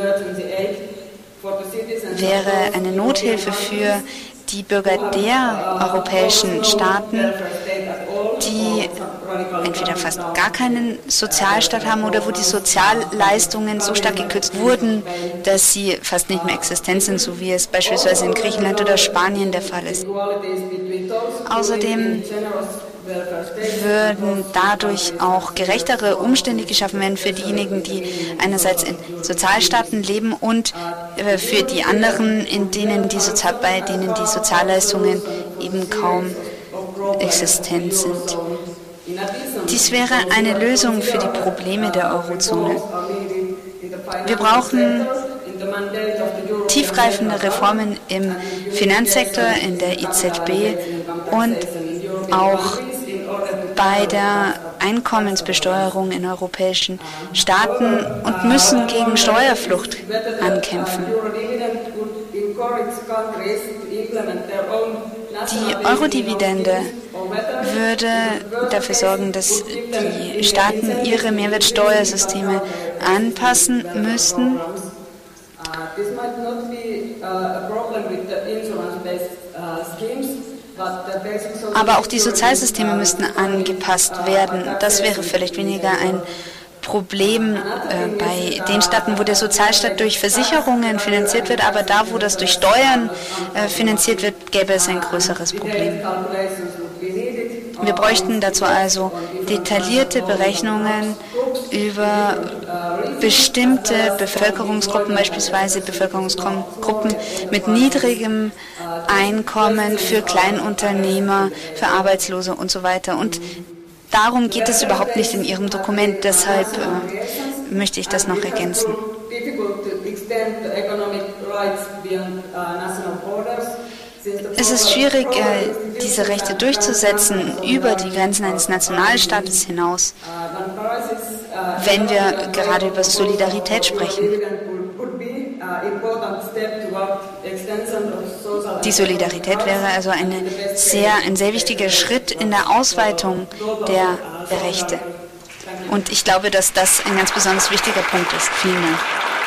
wäre eine Nothilfe für die Bürger der europäischen Staaten, die entweder fast gar keinen Sozialstaat haben oder wo die Sozialleistungen so stark gekürzt wurden, dass sie fast nicht mehr existent sind, so wie es beispielsweise in Griechenland oder Spanien der Fall ist. Außerdem würden dadurch auch gerechtere Umstände geschaffen werden für diejenigen, die einerseits in Sozialstaaten leben und für die anderen, in denen die Sozial bei denen die Sozialleistungen eben kaum existent sind. Dies wäre eine Lösung für die Probleme der Eurozone. Wir brauchen tiefgreifende Reformen im Finanzsektor, in der E Z B und auch bei der Einkommensbesteuerung in europäischen Staaten und müssen gegen Steuerflucht ankämpfen. Die Euro-Dividende würde dafür sorgen, dass die Staaten ihre Mehrwertsteuersysteme anpassen müssten. Aber auch die Sozialsysteme müssten angepasst werden. Das wäre vielleicht weniger ein Problem äh, bei den Staaten, wo der Sozialstaat durch Versicherungen finanziert wird, aber da, wo das durch Steuern äh, finanziert wird, gäbe es ein größeres Problem. Wir bräuchten dazu also detaillierte Berechnungen über bestimmte Bevölkerungsgruppen, beispielsweise Bevölkerungsgruppen mit niedrigem Einkommen, für Kleinunternehmer, für Arbeitslose und so weiter. Und darum geht es überhaupt nicht in Ihrem Dokument, deshalb äh, möchte ich das noch ergänzen. Es ist schwierig, äh, diese Rechte durchzusetzen über die Grenzen eines Nationalstaates hinaus, wenn wir gerade über Solidarität sprechen. Die Solidarität wäre also eine sehr, ein sehr wichtiger Schritt in der Ausweitung der Rechte. Und ich glaube, dass das ein ganz besonders wichtiger Punkt ist. Vielen Dank.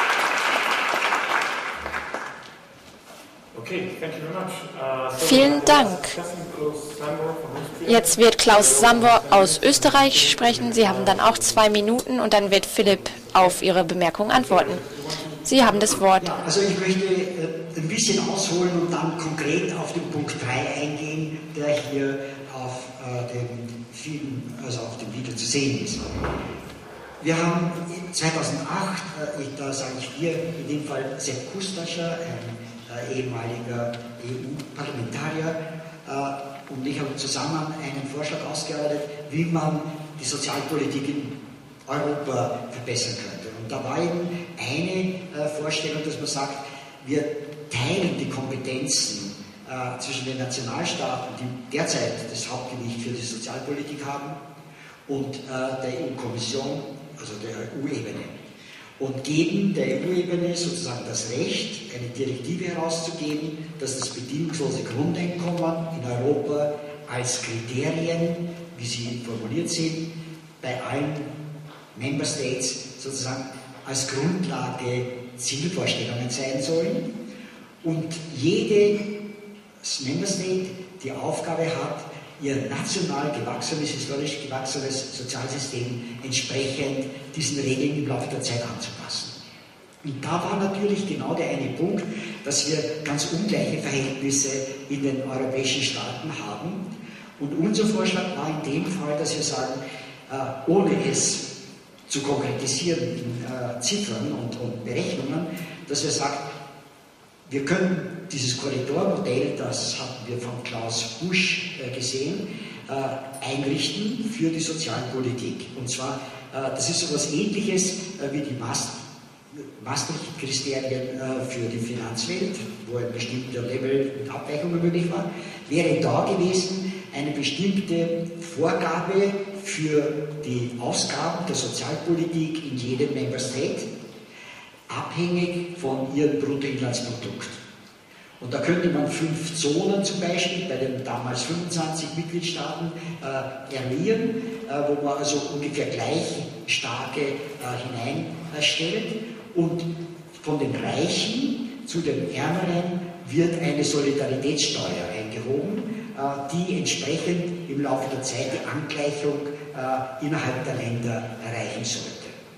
Vielen Dank. Jetzt wird Klaus Sambor aus Österreich sprechen. Sie haben dann auch zwei Minuten und dann wird Philipp auf Ihre Bemerkungen antworten. Sie haben das Wort. Ja, also ich möchte äh, ein bisschen ausholen und dann konkret auf den Punkt drei eingehen, der hier auf äh, dem Film, also auf dem Video zu sehen ist. Wir haben zweitausendacht, äh, ich, da sage ich wir, in dem Fall Sepp Kustascher, ein äh, ehemaliger E U-Parlamentarier, äh, und ich habe zusammen einen Vorschlag ausgearbeitet, wie man die Sozialpolitik in Europa verbessern könnte. Und da war eben eine äh, Vorstellung, dass man sagt, wir teilen die Kompetenzen äh, zwischen den Nationalstaaten, die derzeit das Hauptgewicht für die Sozialpolitik haben, und äh, der E U-Kommission, also der E U-Ebene. Und geben der E U-Ebene sozusagen das Recht, eine Direktive herauszugeben, dass das bedingungslose Grundeinkommen in Europa als Kriterien, wie sie formuliert sind, bei allen Member States sozusagen als Grundlage Zielvorstellungen sein sollen, und jede Member State die Aufgabe hat, ihr national gewachsenes, historisch gewachsenes Sozialsystem entsprechend diesen Regeln im Laufe der Zeit anzupassen. Und da war natürlich genau der eine Punkt, dass wir ganz ungleiche Verhältnisse in den europäischen Staaten haben. Und unser Vorschlag war in dem Fall, dass wir sagen, äh, ohne es zu konkretisieren in äh, Ziffern und, und Berechnungen, dass wir sagen, wir können dieses Korridormodell, das hatten wir von Klaus Busch äh, gesehen, äh, einrichten für die Sozialpolitik. Und zwar, äh, das ist so etwas Ähnliches äh, wie die Maastricht-Kriterien äh, für die Finanzwelt, wo ein bestimmter Level mit Abweichungen möglich war, wäre da gewesen eine bestimmte Vorgabe für die Ausgaben der Sozialpolitik in jedem Member State, abhängig von ihrem Bruttoinlandsprodukt. Und da könnte man fünf Zonen zum Beispiel bei den damals fünfundzwanzig Mitgliedstaaten äh, eruieren, äh, wo man also ungefähr gleich starke äh, hineinstellt. Und von den Reichen zu den Ärmeren wird eine Solidaritätssteuer eingehoben, äh, die entsprechend im Laufe der Zeit die Angleichung äh, innerhalb der Länder erreichen sollte.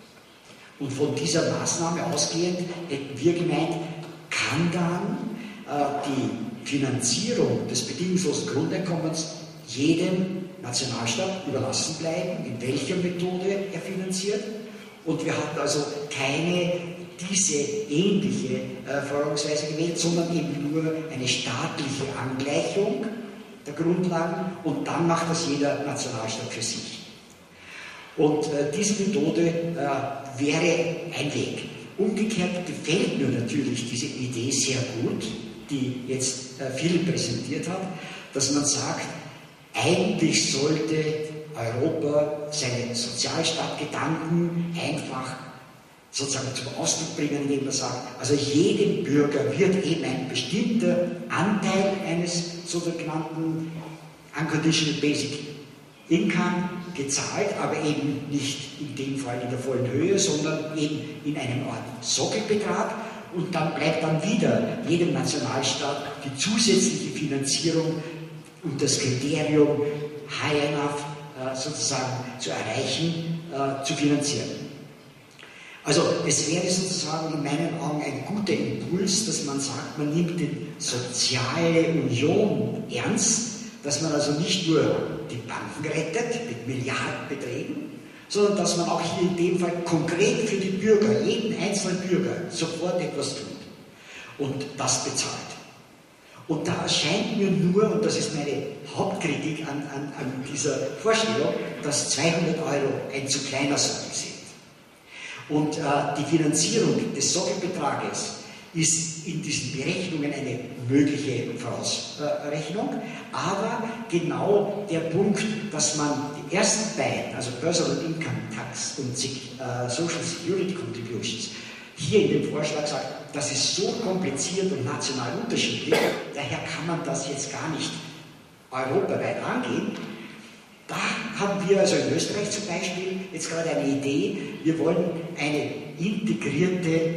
Und von dieser Maßnahme ausgehend hätten wir gemeint, kann dann äh, die Finanzierung des bedingungslosen Grundeinkommens jedem Nationalstaat überlassen bleiben, in welcher Methode er finanziert. Und wir hatten also keine diese ähnliche äh, Vorgangsweise gewählt, sondern eben nur eine staatliche Angleichung der Grundlagen, und dann macht das jeder Nationalstaat für sich. Und äh, diese Methode äh, wäre ein Weg. Umgekehrt gefällt mir natürlich diese Idee sehr gut, die jetzt äh, Philipp präsentiert hat, dass man sagt, eigentlich sollte Europa seine Sozialstaatgedanken einfach sozusagen zum Ausdruck bringen, indem man sagt, also jedem Bürger wird eben ein bestimmter Anteil eines sogenannten Unconditional Basic Income gezahlt, aber eben nicht in dem Fall in der vollen Höhe, sondern eben in einem Art Sockelbetrag, und dann bleibt dann wieder jedem Nationalstaat die zusätzliche Finanzierung und das Kriterium high enough äh, sozusagen zu erreichen, äh, zu finanzieren. Also es wäre sozusagen in meinen Augen ein guter Impuls, dass man sagt, man nimmt die soziale Union ernst, dass man also nicht nur die Banken rettet mit Milliardenbeträgen, sondern dass man auch hier in dem Fall konkret für die Bürger, jeden einzelnen Bürger, sofort etwas tut und das bezahlt. Und da erscheint mir nur, und das ist meine Hauptkritik an, an, an dieser Vorstellung, dass zweihundert Euro ein zu kleiner Sockel sind. Und äh, die Finanzierung des Sockelbetrages ist in diesen Berechnungen eine mögliche Vorausrechnung, aber genau der Punkt, dass man die ersten beiden, also Personal Income Tax und äh, Social Security Contributions, hier in dem Vorschlag sagt, das ist so kompliziert und national unterschiedlich, daher kann man das jetzt gar nicht europaweit angehen. Da haben wir also in Österreich zum Beispiel jetzt gerade eine Idee, wir wollen eine integrierte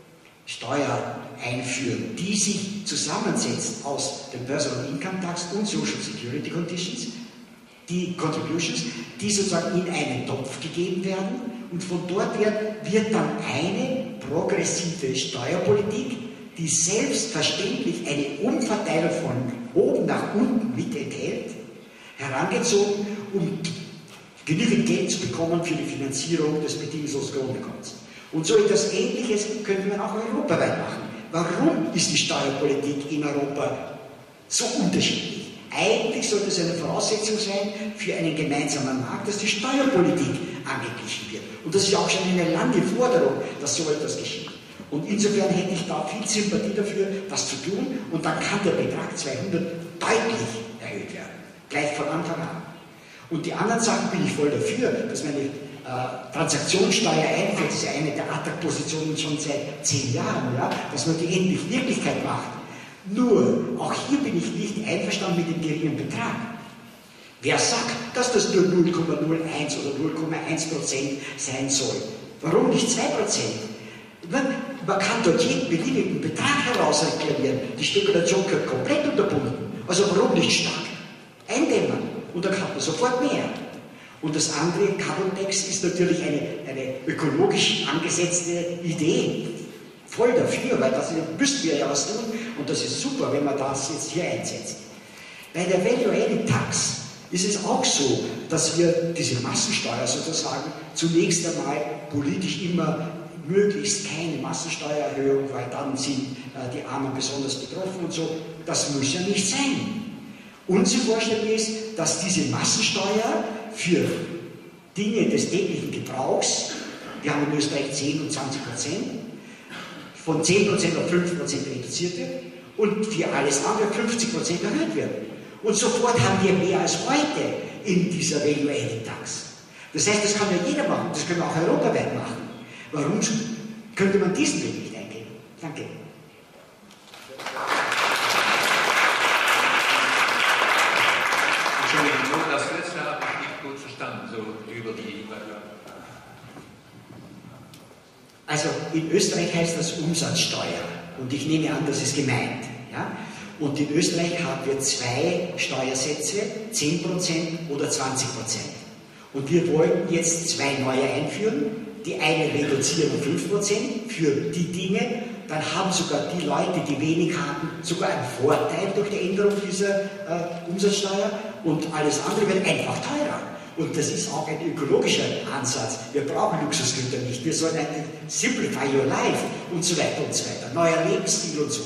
Steuer einführen, die sich zusammensetzt aus dem Personal Income Tax und Social Security Conditions, die Contributions, die sozusagen in einen Topf gegeben werden, und von dort wird, wird dann eine progressive Steuerpolitik, die selbstverständlich eine Umverteilung von oben nach unten mit enthält, herangezogen, um genügend Geld zu bekommen für die Finanzierung des bedingungslosen Grundeinkommens. Und so etwas Ähnliches könnte man auch europaweit machen. Warum ist die Steuerpolitik in Europa so unterschiedlich? Eigentlich sollte es eine Voraussetzung sein für einen gemeinsamen Markt, dass die Steuerpolitik angeglichen wird. Und das ist ja auch schon eine lange Forderung, dass so etwas geschieht. Und insofern hätte ich da viel Sympathie dafür, das zu tun. Und dann kann der Betrag zweihundert deutlich erhöht werden. Gleich von Anfang an. Und die anderen Sachen bin ich voll dafür, dass man eine äh, Transaktionssteuer einführt. Das ist ja eine der A T A C-Positionen schon seit zehn Jahren, ja? Dass man die endlich Wirklichkeit macht. Nur, auch hier bin ich nicht einverstanden mit dem geringen Betrag. Wer sagt, dass das nur null Komma null eins oder null Komma eins Prozent sein soll? Warum nicht zwei Prozent? Man, man kann dort jeden beliebigen Betrag herausreklamieren. Die Spekulation wird komplett unterbunden. Also warum nicht stark eindämmen? Und dann hat man sofort mehr. Und das andere, Carbon Tax, ist natürlich eine, eine ökologisch angesetzte Idee. Voll dafür, weil das müssten wir ja was tun. Und das ist super, wenn man das jetzt hier einsetzt. Bei der Value-Added Tax ist es auch so, dass wir diese Massensteuer sozusagen zunächst einmal politisch immer möglichst keine Massensteuererhöhung, weil dann sind äh, die Armen besonders betroffen und so. Das muss ja nicht sein. Unser Vorschlag ist, dass diese Massensteuer für Dinge des täglichen Gebrauchs, wir haben in Österreich zehn und zwanzig Prozent, von zehn Prozent auf fünf Prozent reduziert wird und für alles andere fünfzig Prozent erhöht wird. Und sofort haben wir mehr als heute in dieser Value-Added Tax. Das heißt, das kann ja jeder machen, das können wir auch europaweit machen. Warum könnte man diesen Weg nicht eingehen? Danke. Entschuldigung, nur das letzte habe ich nicht gut verstanden, so über die... Also in Österreich heißt das Umsatzsteuer und ich nehme an, das ist gemeint. Ja? Und in Österreich haben wir zwei Steuersätze, zehn Prozent oder zwanzig Prozent. Und wir wollten jetzt zwei neue einführen. Die eine reduzieren um fünf Prozent für die Dinge, dann haben sogar die Leute, die wenig haben, sogar einen Vorteil durch die Änderung dieser äh, Umsatzsteuer und alles andere wird einfach teurer. Und das ist auch ein ökologischer Ansatz. Wir brauchen Luxusgüter nicht. Wir sollen einen Simplify Your Life und so weiter und so weiter. Neuer Lebensstil und so.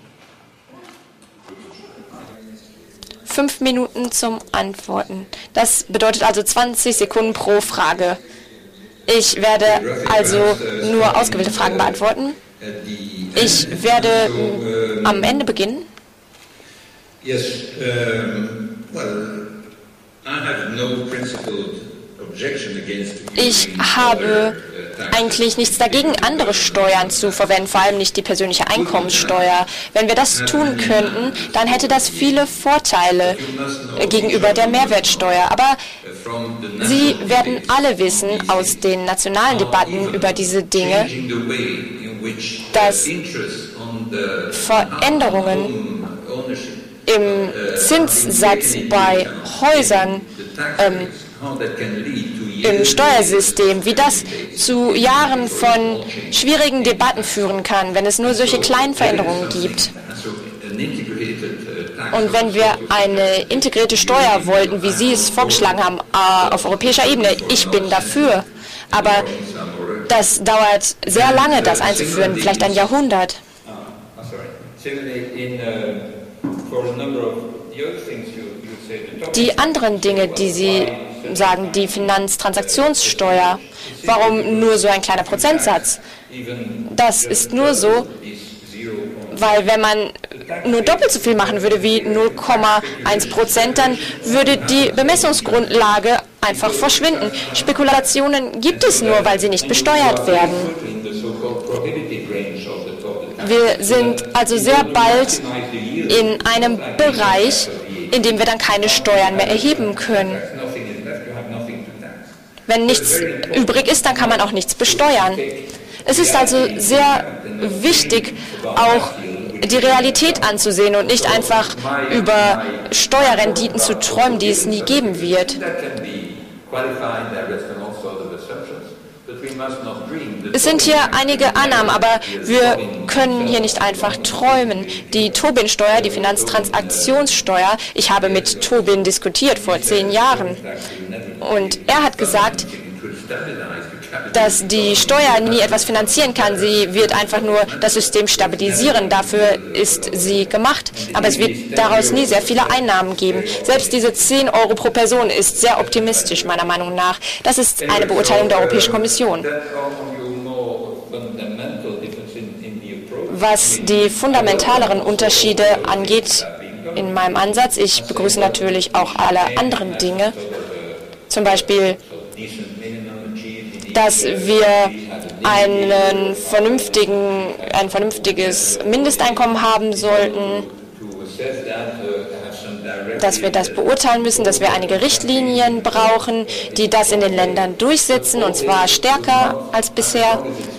Fünf Minuten zum Antworten. Das bedeutet also zwanzig Sekunden pro Frage. Ich werde also nur ausgewählte Fragen beantworten. Ich werde am Ende beginnen. Yes, um, well, I have no principled objection against. Ich habe eigentlich nichts dagegen, andere Steuern zu verwenden, vor allem nicht die persönliche Einkommenssteuer. Wenn wir das tun könnten, dann hätte das viele Vorteile gegenüber der Mehrwertsteuer. Aber Sie werden alle wissen aus den nationalen Debatten über diese Dinge, dass Veränderungen im Zinssatz bei Häusern ähm, im Steuersystem, wie das zu Jahren von schwierigen Debatten führen kann, wenn es nur solche kleinen Veränderungen gibt. Und wenn wir eine integrierte Steuer wollten, wie Sie es vorgeschlagen haben, auf europäischer Ebene, ich bin dafür. Aber das dauert sehr lange, das einzuführen, vielleicht ein Jahrhundert. Die anderen Dinge, die Sie sagen, die Finanztransaktionssteuer, warum nur so ein kleiner Prozentsatz? Das ist nur so, weil wenn man nur doppelt so viel machen würde wie null Komma eins Prozent, dann würde die Bemessungsgrundlage einfach verschwinden. Spekulationen gibt es nur, weil sie nicht besteuert werden. Wir sind also sehr bald in einem Bereich, in dem wir dann keine Steuern mehr erheben können. Wenn nichts übrig ist, dann kann man auch nichts besteuern. Es ist also sehr wichtig, auch die Realität anzusehen und nicht einfach über Steuerrenditen zu träumen, die es nie geben wird. Es sind hier einige Annahmen, aber wir können hier nicht einfach träumen. Die Tobin-Steuer, die Finanztransaktionssteuer, ich habe mit Tobin diskutiert vor zehn Jahren und er hat gesagt, dass die Steuer nie etwas finanzieren kann. Sie wird einfach nur das System stabilisieren. Dafür ist sie gemacht. Aber es wird daraus nie sehr viele Einnahmen geben. Selbst diese zehn Euro pro Person ist sehr optimistisch, meiner Meinung nach. Das ist eine Beurteilung der Europäischen Kommission. Was die fundamentaleren Unterschiede angeht in meinem Ansatz, ich begrüße natürlich auch alle anderen Dinge, zum Beispiel, dass wir einen vernünftigen, ein vernünftiges Mindesteinkommen haben sollten, dass wir das beurteilen müssen, dass wir einige Richtlinien brauchen, die das in den Ländern durchsetzen, und zwar stärker als bisher.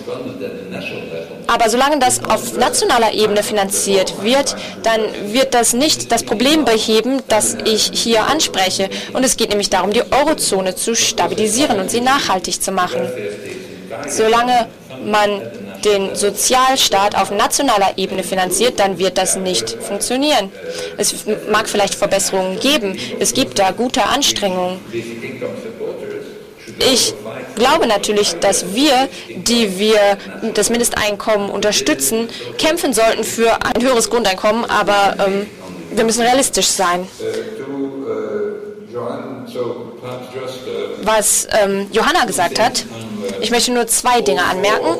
Aber solange das auf nationaler Ebene finanziert wird, dann wird das nicht das Problem beheben, das ich hier anspreche. Und es geht nämlich darum, die Eurozone zu stabilisieren und sie nachhaltig zu machen. Solange man den Sozialstaat auf nationaler Ebene finanziert, dann wird das nicht funktionieren. Es mag vielleicht Verbesserungen geben. Es gibt da gute Anstrengungen. Ich glaube natürlich, dass wir, die wir das Mindesteinkommen unterstützen, kämpfen sollten für ein höheres Grundeinkommen, aber ähm, wir müssen realistisch sein. Was ähm, Johanna gesagt hat, ich möchte nur zwei Dinge anmerken.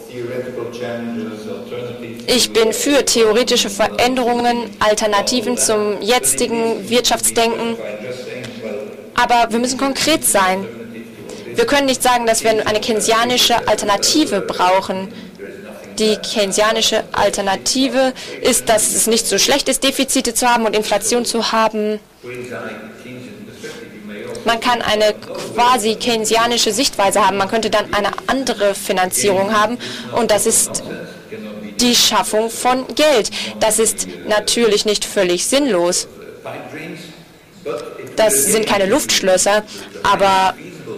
Ich bin für theoretische Veränderungen, Alternativen zum jetzigen Wirtschaftsdenken, aber wir müssen konkret sein. Wir können nicht sagen, dass wir eine keynesianische Alternative brauchen. Die keynesianische Alternative ist, dass es nicht so schlecht ist, Defizite zu haben und Inflation zu haben. Man kann eine quasi keynesianische Sichtweise haben. Man könnte dann eine andere Finanzierung haben, und das ist die Schaffung von Geld. Das ist natürlich nicht völlig sinnlos. Das sind keine Luftschlösser, aber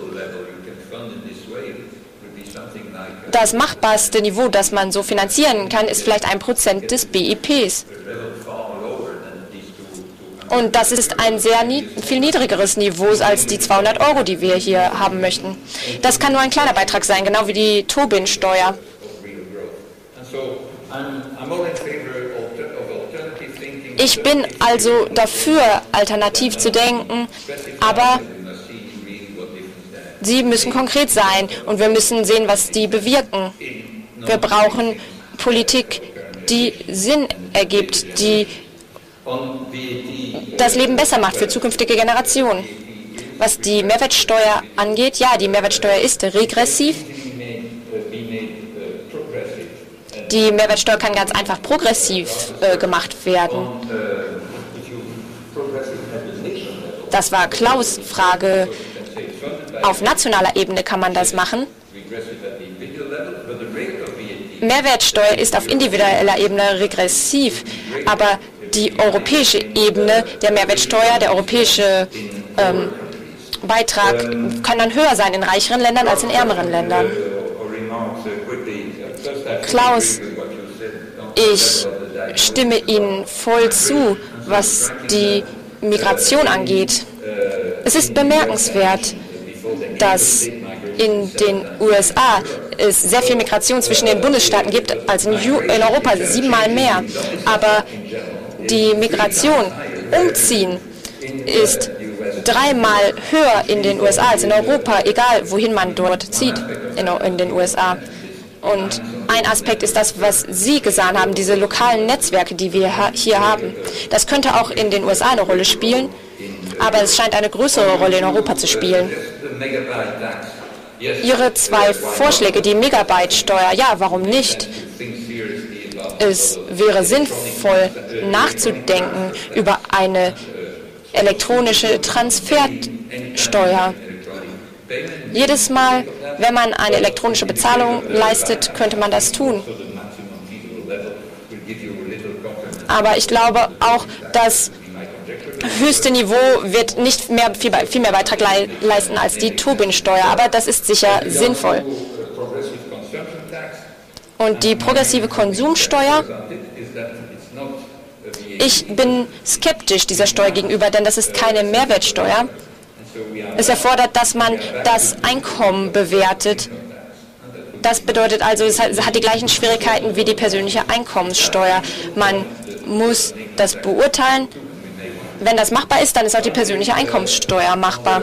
das machbarste Niveau, das man so finanzieren kann, ist vielleicht ein Prozent des B I Ps. Und das ist ein sehr nied- viel niedrigeres Niveau als die zweihundert Euro, die wir hier haben möchten. Das kann nur ein kleiner Beitrag sein, genau wie die Tobin-Steuer. Ich bin also dafür, alternativ zu denken, aber sie müssen konkret sein und wir müssen sehen, was die bewirken. Wir brauchen Politik, die Sinn ergibt, die das Leben besser macht für zukünftige Generationen. Was die Mehrwertsteuer angeht, ja, die Mehrwertsteuer ist regressiv. Die Mehrwertsteuer kann ganz einfach progressiv äh, gemacht werden. Das war Klaus' Frage. Auf nationaler Ebene kann man das machen. Mehrwertsteuer ist auf individueller Ebene regressiv, aber die europäische Ebene der Mehrwertsteuer, der europäische ähm, Beitrag kann dann höher sein in reicheren Ländern als in ärmeren Ländern. Klaus, ich stimme Ihnen voll zu, was die Migration angeht. Es ist bemerkenswert, dass in den U S A es sehr viel Migration zwischen den Bundesstaaten gibt als in, in Europa, siebenmal mehr. Aber die Migration, Umziehen, ist dreimal höher in den U S A als in Europa, egal wohin man dort zieht in, in den U S A. Und ein Aspekt ist das, was Sie gesagt haben, diese lokalen Netzwerke, die wir hier haben. Das könnte auch in den U S A eine Rolle spielen, aber es scheint eine größere Rolle in Europa zu spielen. Ihre zwei Vorschläge, die Megabyte-Steuer, ja, warum nicht? Es wäre sinnvoll, nachzudenken über eine elektronische Transfersteuer. Jedes Mal, wenn man eine elektronische Bezahlung leistet, könnte man das tun. Aber ich glaube auch, das höchste Niveau wird nicht mehr, viel, viel mehr Beitrag le leisten als die Tobin-Steuer, aber das ist sicher sinnvoll. Und die progressive Konsumsteuer, ich bin skeptisch dieser Steuer gegenüber, denn das ist keine Mehrwertsteuer. Es erfordert, dass man das Einkommen bewertet. Das bedeutet also, es hat die gleichen Schwierigkeiten wie die persönliche Einkommenssteuer. Man muss das beurteilen. Wenn das machbar ist, dann ist auch die persönliche Einkommenssteuer machbar.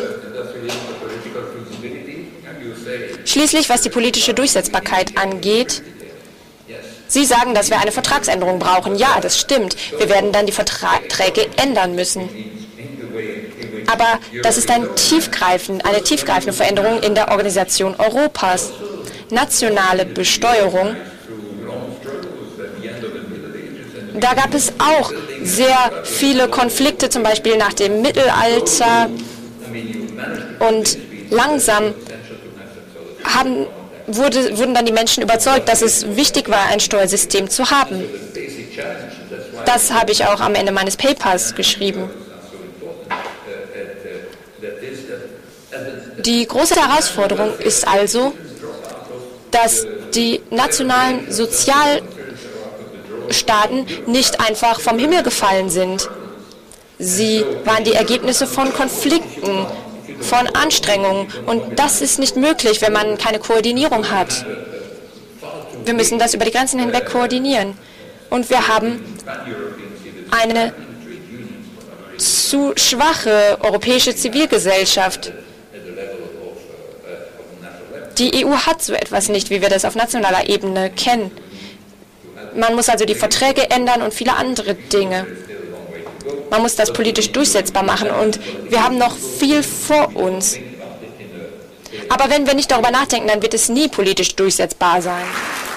Schließlich, was die politische Durchsetzbarkeit angeht, Sie sagen, dass wir eine Vertragsänderung brauchen. Ja, das stimmt. Wir werden dann die Verträge ändern müssen. Aber das ist ein tiefgreifend, eine tiefgreifende Veränderung in der Organisation Europas. Nationale Besteuerung. Da gab es auch sehr viele Konflikte, zum Beispiel nach dem Mittelalter. Und langsam haben, wurde, wurden dann die Menschen überzeugt, dass es wichtig war, ein Steuersystem zu haben. Das habe ich auch am Ende meines Papers geschrieben. Die große Herausforderung ist also, dass die nationalen Sozialstaaten nicht einfach vom Himmel gefallen sind. Sie waren die Ergebnisse von Konflikten, von Anstrengungen. Und das ist nicht möglich, wenn man keine Koordinierung hat. Wir müssen das über die Grenzen hinweg koordinieren. Und wir haben eine zu schwache europäische Zivilgesellschaft. Die E U hat so etwas nicht, wie wir das auf nationaler Ebene kennen. Man muss also die Verträge ändern und viele andere Dinge. Man muss das politisch durchsetzbar machen und wir haben noch viel vor uns. Aber wenn wir nicht darüber nachdenken, dann wird es nie politisch durchsetzbar sein.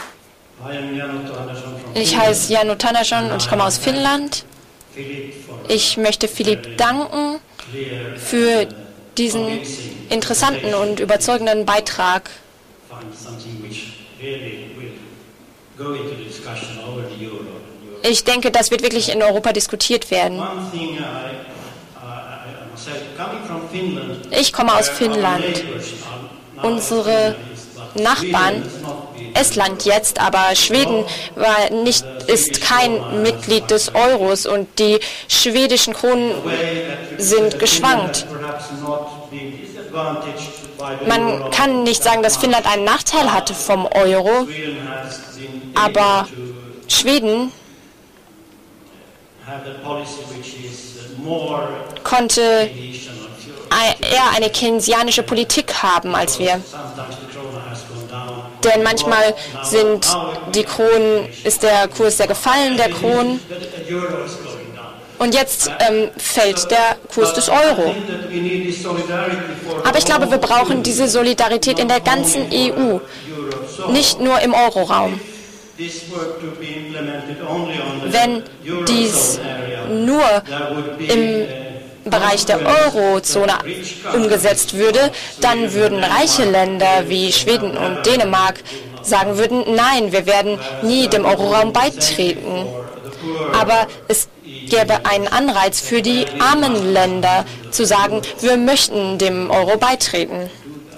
Ich heiße Jano Tanajon und ich komme aus Finnland. Ich möchte Philipp danken für diesen interessanten und überzeugenden Beitrag. Ich denke, das wird wirklich in Europa diskutiert werden. Ich komme aus Finnland. Unsere Nachbarn, Estland jetzt, aber Schweden war nicht, ist kein Mitglied des Euros und die schwedischen Kronen sind geschwankt. Man kann nicht sagen, dass Finnland einen Nachteil hatte vom Euro, aber Schweden konnte eher eine keynesianische Politik haben als wir. Denn manchmal sind die Kronen, ist der Kurs der gefallen der Kronen und jetzt ähm, fällt der Kurs des Euro. Aber ich glaube, wir brauchen diese Solidarität in der ganzen E U, nicht nur im Euroraum. Wenn dies nur im Bereich der Eurozone umgesetzt würde, dann würden reiche Länder wie Schweden und Dänemark sagen würden, nein, wir werden nie dem Euroraum beitreten. Aber es gäbe einen Anreiz für die armen Länder zu sagen, wir möchten dem Euro beitreten.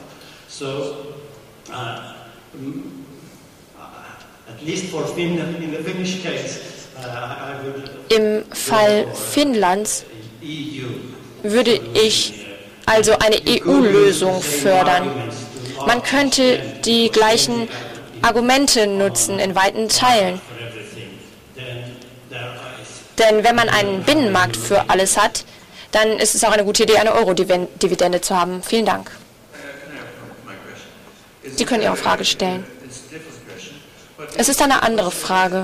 Im Fall Finnlands würde ich also eine E U-Lösung fördern. Man könnte die gleichen Argumente nutzen in weiten Teilen. Denn wenn man einen Binnenmarkt für alles hat, dann ist es auch eine gute Idee, eine Euro-Dividende zu haben. Vielen Dank. Sie können Ihre Frage stellen. Es ist eine andere Frage.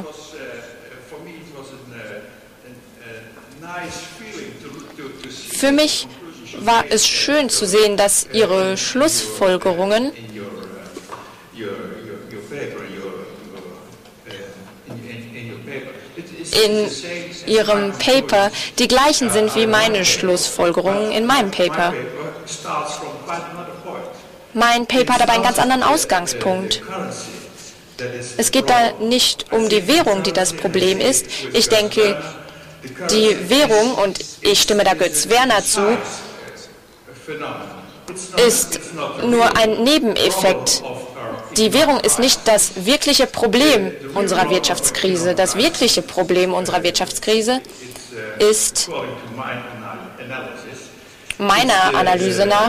Für mich war es schön zu sehen, dass Ihre Schlussfolgerungen in Ihrem Paper die gleichen sind wie meine Schlussfolgerungen in meinem Paper. Mein Paper hat aber einen ganz anderen Ausgangspunkt. Es geht da nicht um die Währung, die das Problem ist. Ich denke, die Währung, und ich stimme da Götz Werner zu, ist nur ein Nebeneffekt die Währung ist nicht das wirkliche Problem unserer Wirtschaftskrise. Das wirkliche Problem unserer Wirtschaftskrise ist meiner Analyse nach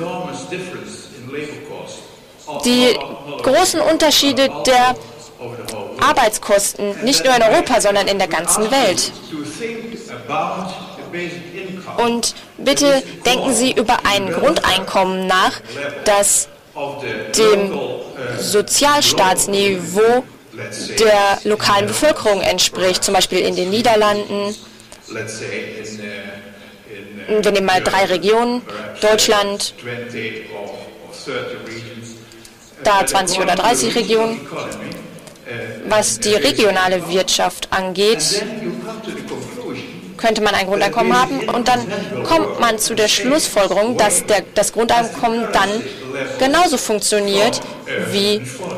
die großen Unterschiede der Arbeitskosten, nicht nur in Europa, sondern in der ganzen Welt. Und bitte denken Sie über ein Grundeinkommen nach, das dem Sozialstaatsniveau der lokalen Bevölkerung entspricht, zum Beispiel in den Niederlanden. Wir nehmen mal drei Regionen, Deutschland, da zwanzig oder dreißig Regionen. Was die regionale Wirtschaft angeht, könnte man ein Grundeinkommen haben und dann kommt man zu der Schlussfolgerung, dass der, das Grundeinkommen dann genauso funktioniert, wie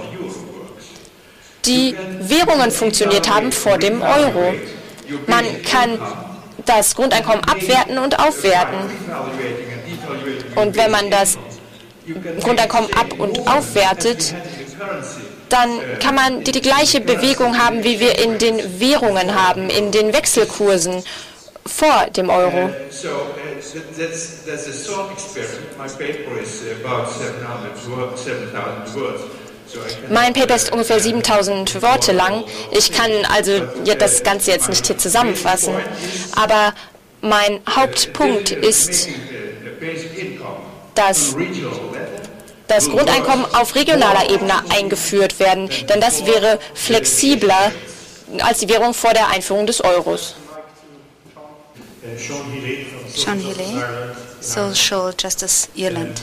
die Währungen funktioniert haben vor dem Euro. Man kann das Grundeinkommen abwerten und aufwerten. Und wenn man das Grundeinkommen ab- und aufwertet, dann kann man die, die gleiche Bewegung haben, wie wir in den Währungen haben, in den Wechselkursen vor dem Euro. Mein Paper ist ungefähr siebentausend Worte lang. Ich kann also das Ganze jetzt nicht hier zusammenfassen. Aber mein Hauptpunkt ist, dass das Grundeinkommen auf regionaler Ebene eingeführt werden, denn das wäre flexibler als die Währung vor der Einführung des Euros. Sean Healy, Social Justice Irland.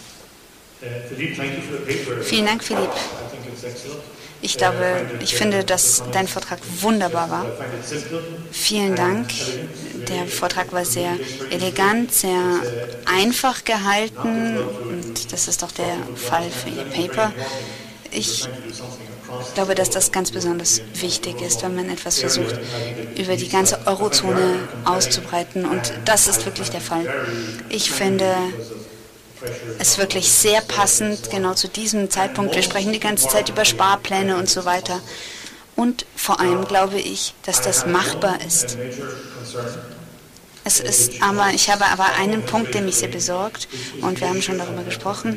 Vielen Dank, Philipp. Ich glaube, ich finde, dass dein Vortrag wunderbar war. Vielen Dank. Der Vortrag war sehr elegant, sehr einfach gehalten und das ist doch der Fall für Ihr Paper. Ich glaube, dass das ganz besonders wichtig ist, wenn man etwas versucht, über die ganze Eurozone auszubreiten und das ist wirklich der Fall. Ich finde es wirklich sehr passend, genau zu diesem Zeitpunkt. Wir sprechen die ganze Zeit über Sparpläne und so weiter. Und vor allem glaube ich, dass das machbar ist. Es ist aber, ich habe aber einen Punkt, der mich sehr besorgt, und wir haben schon darüber gesprochen,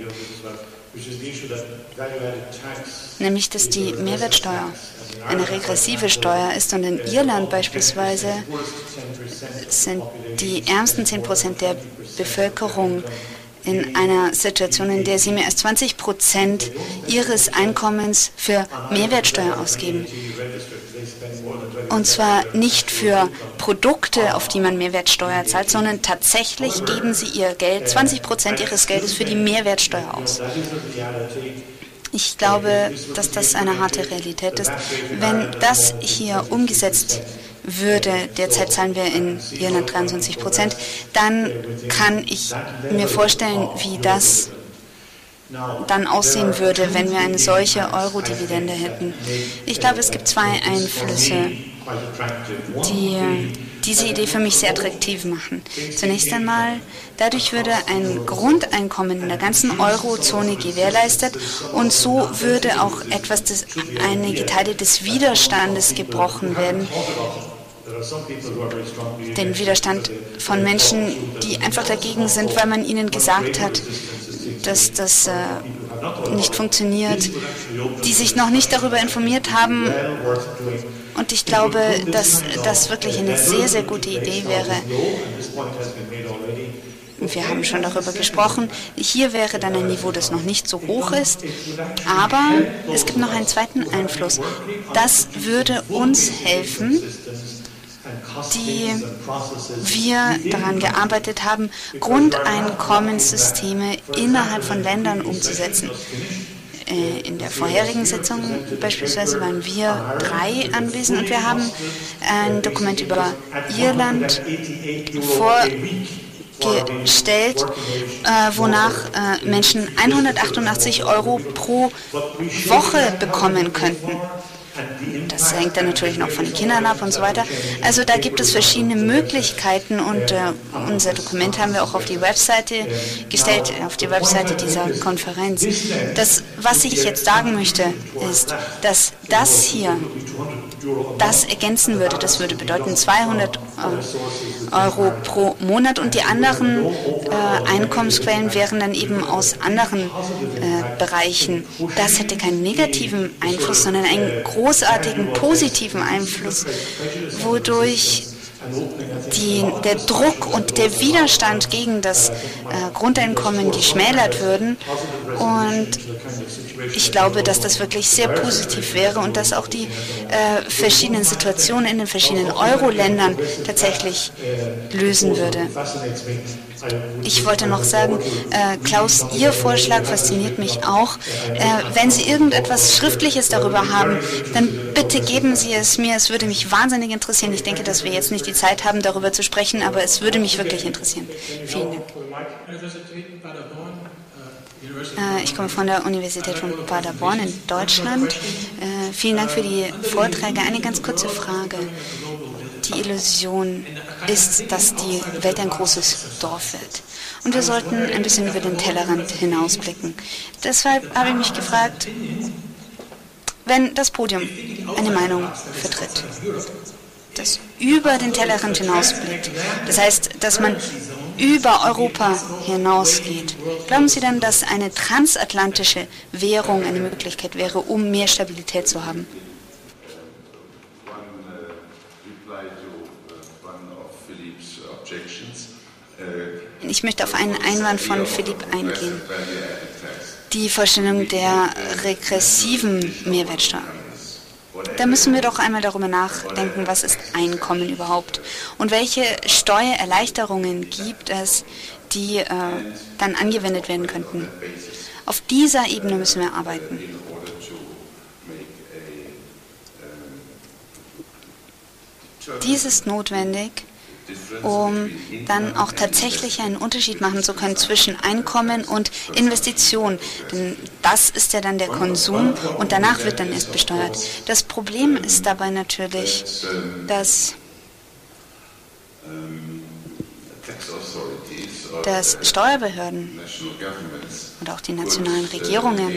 nämlich, dass die Mehrwertsteuer eine regressive Steuer ist. Und in Irland beispielsweise sind die ärmsten zehn Prozent der Bevölkerung in einer Situation, in der sie mehr als zwanzig Prozent ihres Einkommens für Mehrwertsteuer ausgeben. Und zwar nicht für Produkte, auf die man Mehrwertsteuer zahlt, sondern tatsächlich geben sie ihr Geld, zwanzig Prozent ihres Geldes für die Mehrwertsteuer aus. Ich glaube, dass das eine harte Realität ist. Wenn das hier umgesetzt würde, derzeit zahlen wir in Irland dreiundzwanzig Prozent, dann kann ich mir vorstellen, wie das dann aussehen würde, wenn wir eine solche Euro-Dividende hätten. Ich glaube, es gibt zwei Einflüsse, die diese Idee für mich sehr attraktiv machen. Zunächst einmal, dadurch würde ein Grundeinkommen in der ganzen Eurozone gewährleistet und so würde auch etwas des, einige Teile des Widerstandes gebrochen werden. Den Widerstand von Menschen, die einfach dagegen sind, weil man ihnen gesagt hat, dass das äh, nicht funktioniert, die sich noch nicht darüber informiert haben. Und ich glaube, dass das wirklich eine sehr, sehr gute Idee wäre. Wir haben schon darüber gesprochen. Hier wäre dann ein Niveau, das noch nicht so hoch ist. Aber es gibt noch einen zweiten Einfluss. Das würde uns helfen, die wir daran gearbeitet haben, Grundeinkommenssysteme innerhalb von Ländern umzusetzen. In der vorherigen Sitzung beispielsweise waren wir drei anwesend und wir haben ein Dokument über Irland vorgestellt, äh, wonach äh, Menschen hundertachtundachtzig Euro pro Woche bekommen könnten. Das hängt dann natürlich noch von den Kindern ab und so weiter. Also da gibt es verschiedene Möglichkeiten und äh, unser Dokument haben wir auch auf die Webseite gestellt, auf die Webseite dieser Konferenz. Das, was ich jetzt sagen möchte, ist, dass das hier das ergänzen würde. Das würde bedeuten zweihundert Euro pro Monat und die anderen äh, Einkommensquellen wären dann eben aus anderen äh, Bereichen. Das hätte keinen negativen Einfluss, sondern einen großartigen positiven Einfluss, wodurch die, der Druck und der Widerstand gegen das äh, Grundeinkommen geschmälert würden. Und ich glaube, dass das wirklich sehr positiv wäre und dass auch die äh, verschiedenen Situationen in den verschiedenen Euro-Ländern tatsächlich lösen würde. Ich wollte noch sagen, äh, Klaus, Ihr Vorschlag fasziniert mich auch. Äh, wenn Sie irgendetwas Schriftliches darüber haben, dann bitte geben Sie es mir. Es würde mich wahnsinnig interessieren. Ich denke, dass wir jetzt nicht die Zeit haben, darüber zu sprechen, aber es würde mich wirklich interessieren. Vielen Dank. Äh, ich komme von der Universität von Paderborn in Deutschland. Äh, vielen Dank für die Vorträge. Eine ganz kurze Frage. Die Illusion ist, dass die Welt ein großes Dorf wird. Und wir sollten ein bisschen über den Tellerrand hinausblicken. Deshalb habe ich mich gefragt, wenn das Podium eine Meinung vertritt, das über den Tellerrand hinausblickt, das heißt, dass man über Europa hinausgeht, glauben Sie dann, dass eine transatlantische Währung eine Möglichkeit wäre, um mehr Stabilität zu haben? Ich möchte auf einen Einwand von Philipp eingehen. Die Vorstellung der regressiven Mehrwertsteuer. Da müssen wir doch einmal darüber nachdenken, was ist Einkommen überhaupt und welche Steuererleichterungen gibt es, die äh, dann angewendet werden könnten. Auf dieser Ebene müssen wir arbeiten. Dies ist notwendig, um dann auch tatsächlich einen Unterschied machen zu können zwischen Einkommen und Investition. Denn das ist ja dann der Konsum und danach wird dann erst besteuert. Das Problem ist dabei natürlich, dass, dass Steuerbehörden und auch die nationalen Regierungen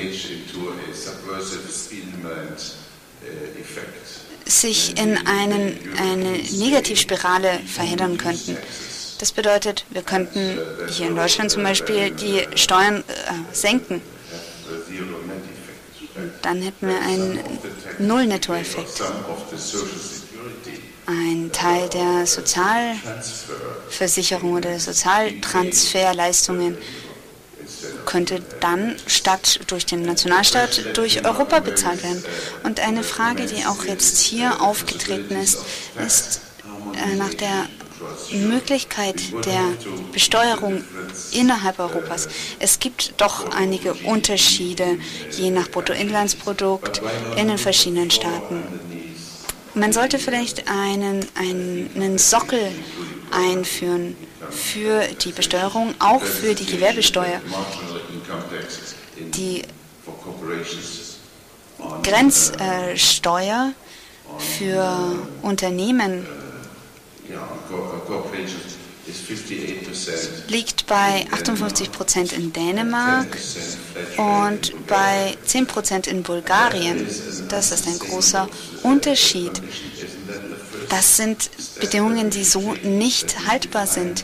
sich in einen, eine Negativspirale verheddern könnten. Das bedeutet, wir könnten hier in Deutschland zum Beispiel die Steuern äh, senken. Und dann hätten wir einen Null-Netto-Effekt. Ein Teil der Sozialversicherung oder Sozialtransferleistungen könnte dann statt durch den Nationalstaat durch Europa bezahlt werden. Und eine Frage, die auch jetzt hier aufgetreten ist, ist äh, nach der Möglichkeit der Besteuerung innerhalb Europas. Es gibt doch einige Unterschiede, je nach Bruttoinlandsprodukt in den verschiedenen Staaten. Man sollte vielleicht einen, einen Sockel einführen für die Besteuerung, auch für die Gewerbesteuer. Die Grenzsteuer für Unternehmen liegt bei achtundfünfzig Prozent in Dänemark und bei zehn Prozent in Bulgarien. Das ist ein großer Unterschied. Das sind Bedingungen, die so nicht haltbar sind.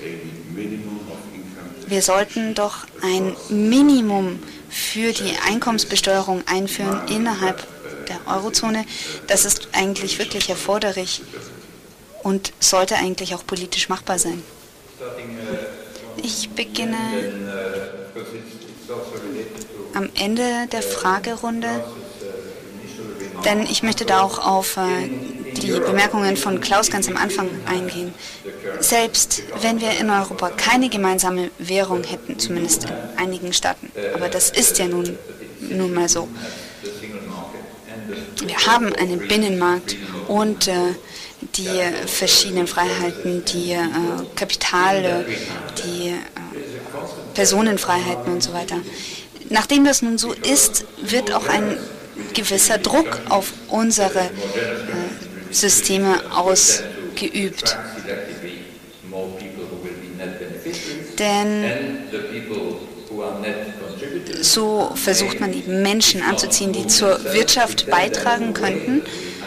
Wir sollten doch ein Minimum für die Einkommensbesteuerung einführen innerhalb der Eurozone. Das ist eigentlich wirklich erforderlich und sollte eigentlich auch politisch machbar sein. Ich beginne am Ende der Fragerunde, denn ich möchte da auch auf äh, die Bemerkungen von Klaus ganz am Anfang eingehen. Selbst wenn wir in Europa keine gemeinsame Währung hätten, zumindest in einigen Staaten, aber das ist ja nun, nun mal so. Wir haben einen Binnenmarkt und äh, die verschiedenen Freiheiten, die äh, Kapital, die äh, Personenfreiheiten und so weiter. Nachdem das nun so ist, wird auch ein gewisser Druck auf unsere äh, Systeme ausgeübt. Denn so versucht man eben Menschen anzuziehen, die zur Wirtschaft beitragen könnten,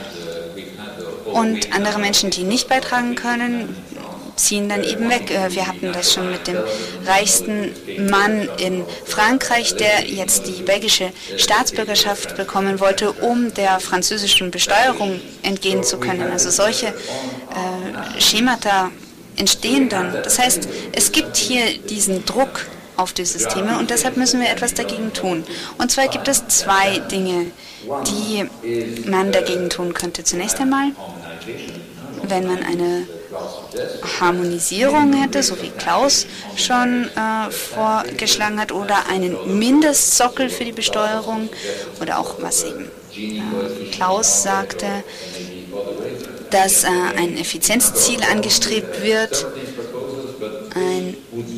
und andere Menschen, die nicht beitragen können, ziehen dann eben weg. Wir hatten das schon mit dem reichsten Mann in Frankreich, der jetzt die belgische Staatsbürgerschaft bekommen wollte, um der französischen Besteuerung entgehen zu können. Also solche äh, Schemata entstehen dann. Das heißt, es gibt hier diesen Druck auf die Systeme und deshalb müssen wir etwas dagegen tun. Und zwar gibt es zwei Dinge, die man dagegen tun könnte. Zunächst einmal, wenn man eine Harmonisierung hätte, so wie Klaus schon äh, vorgeschlagen hat, oder einen Mindestsockel für die Besteuerung, oder auch was eben äh, Klaus sagte, dass äh, ein Effizienzziel angestrebt wird, ein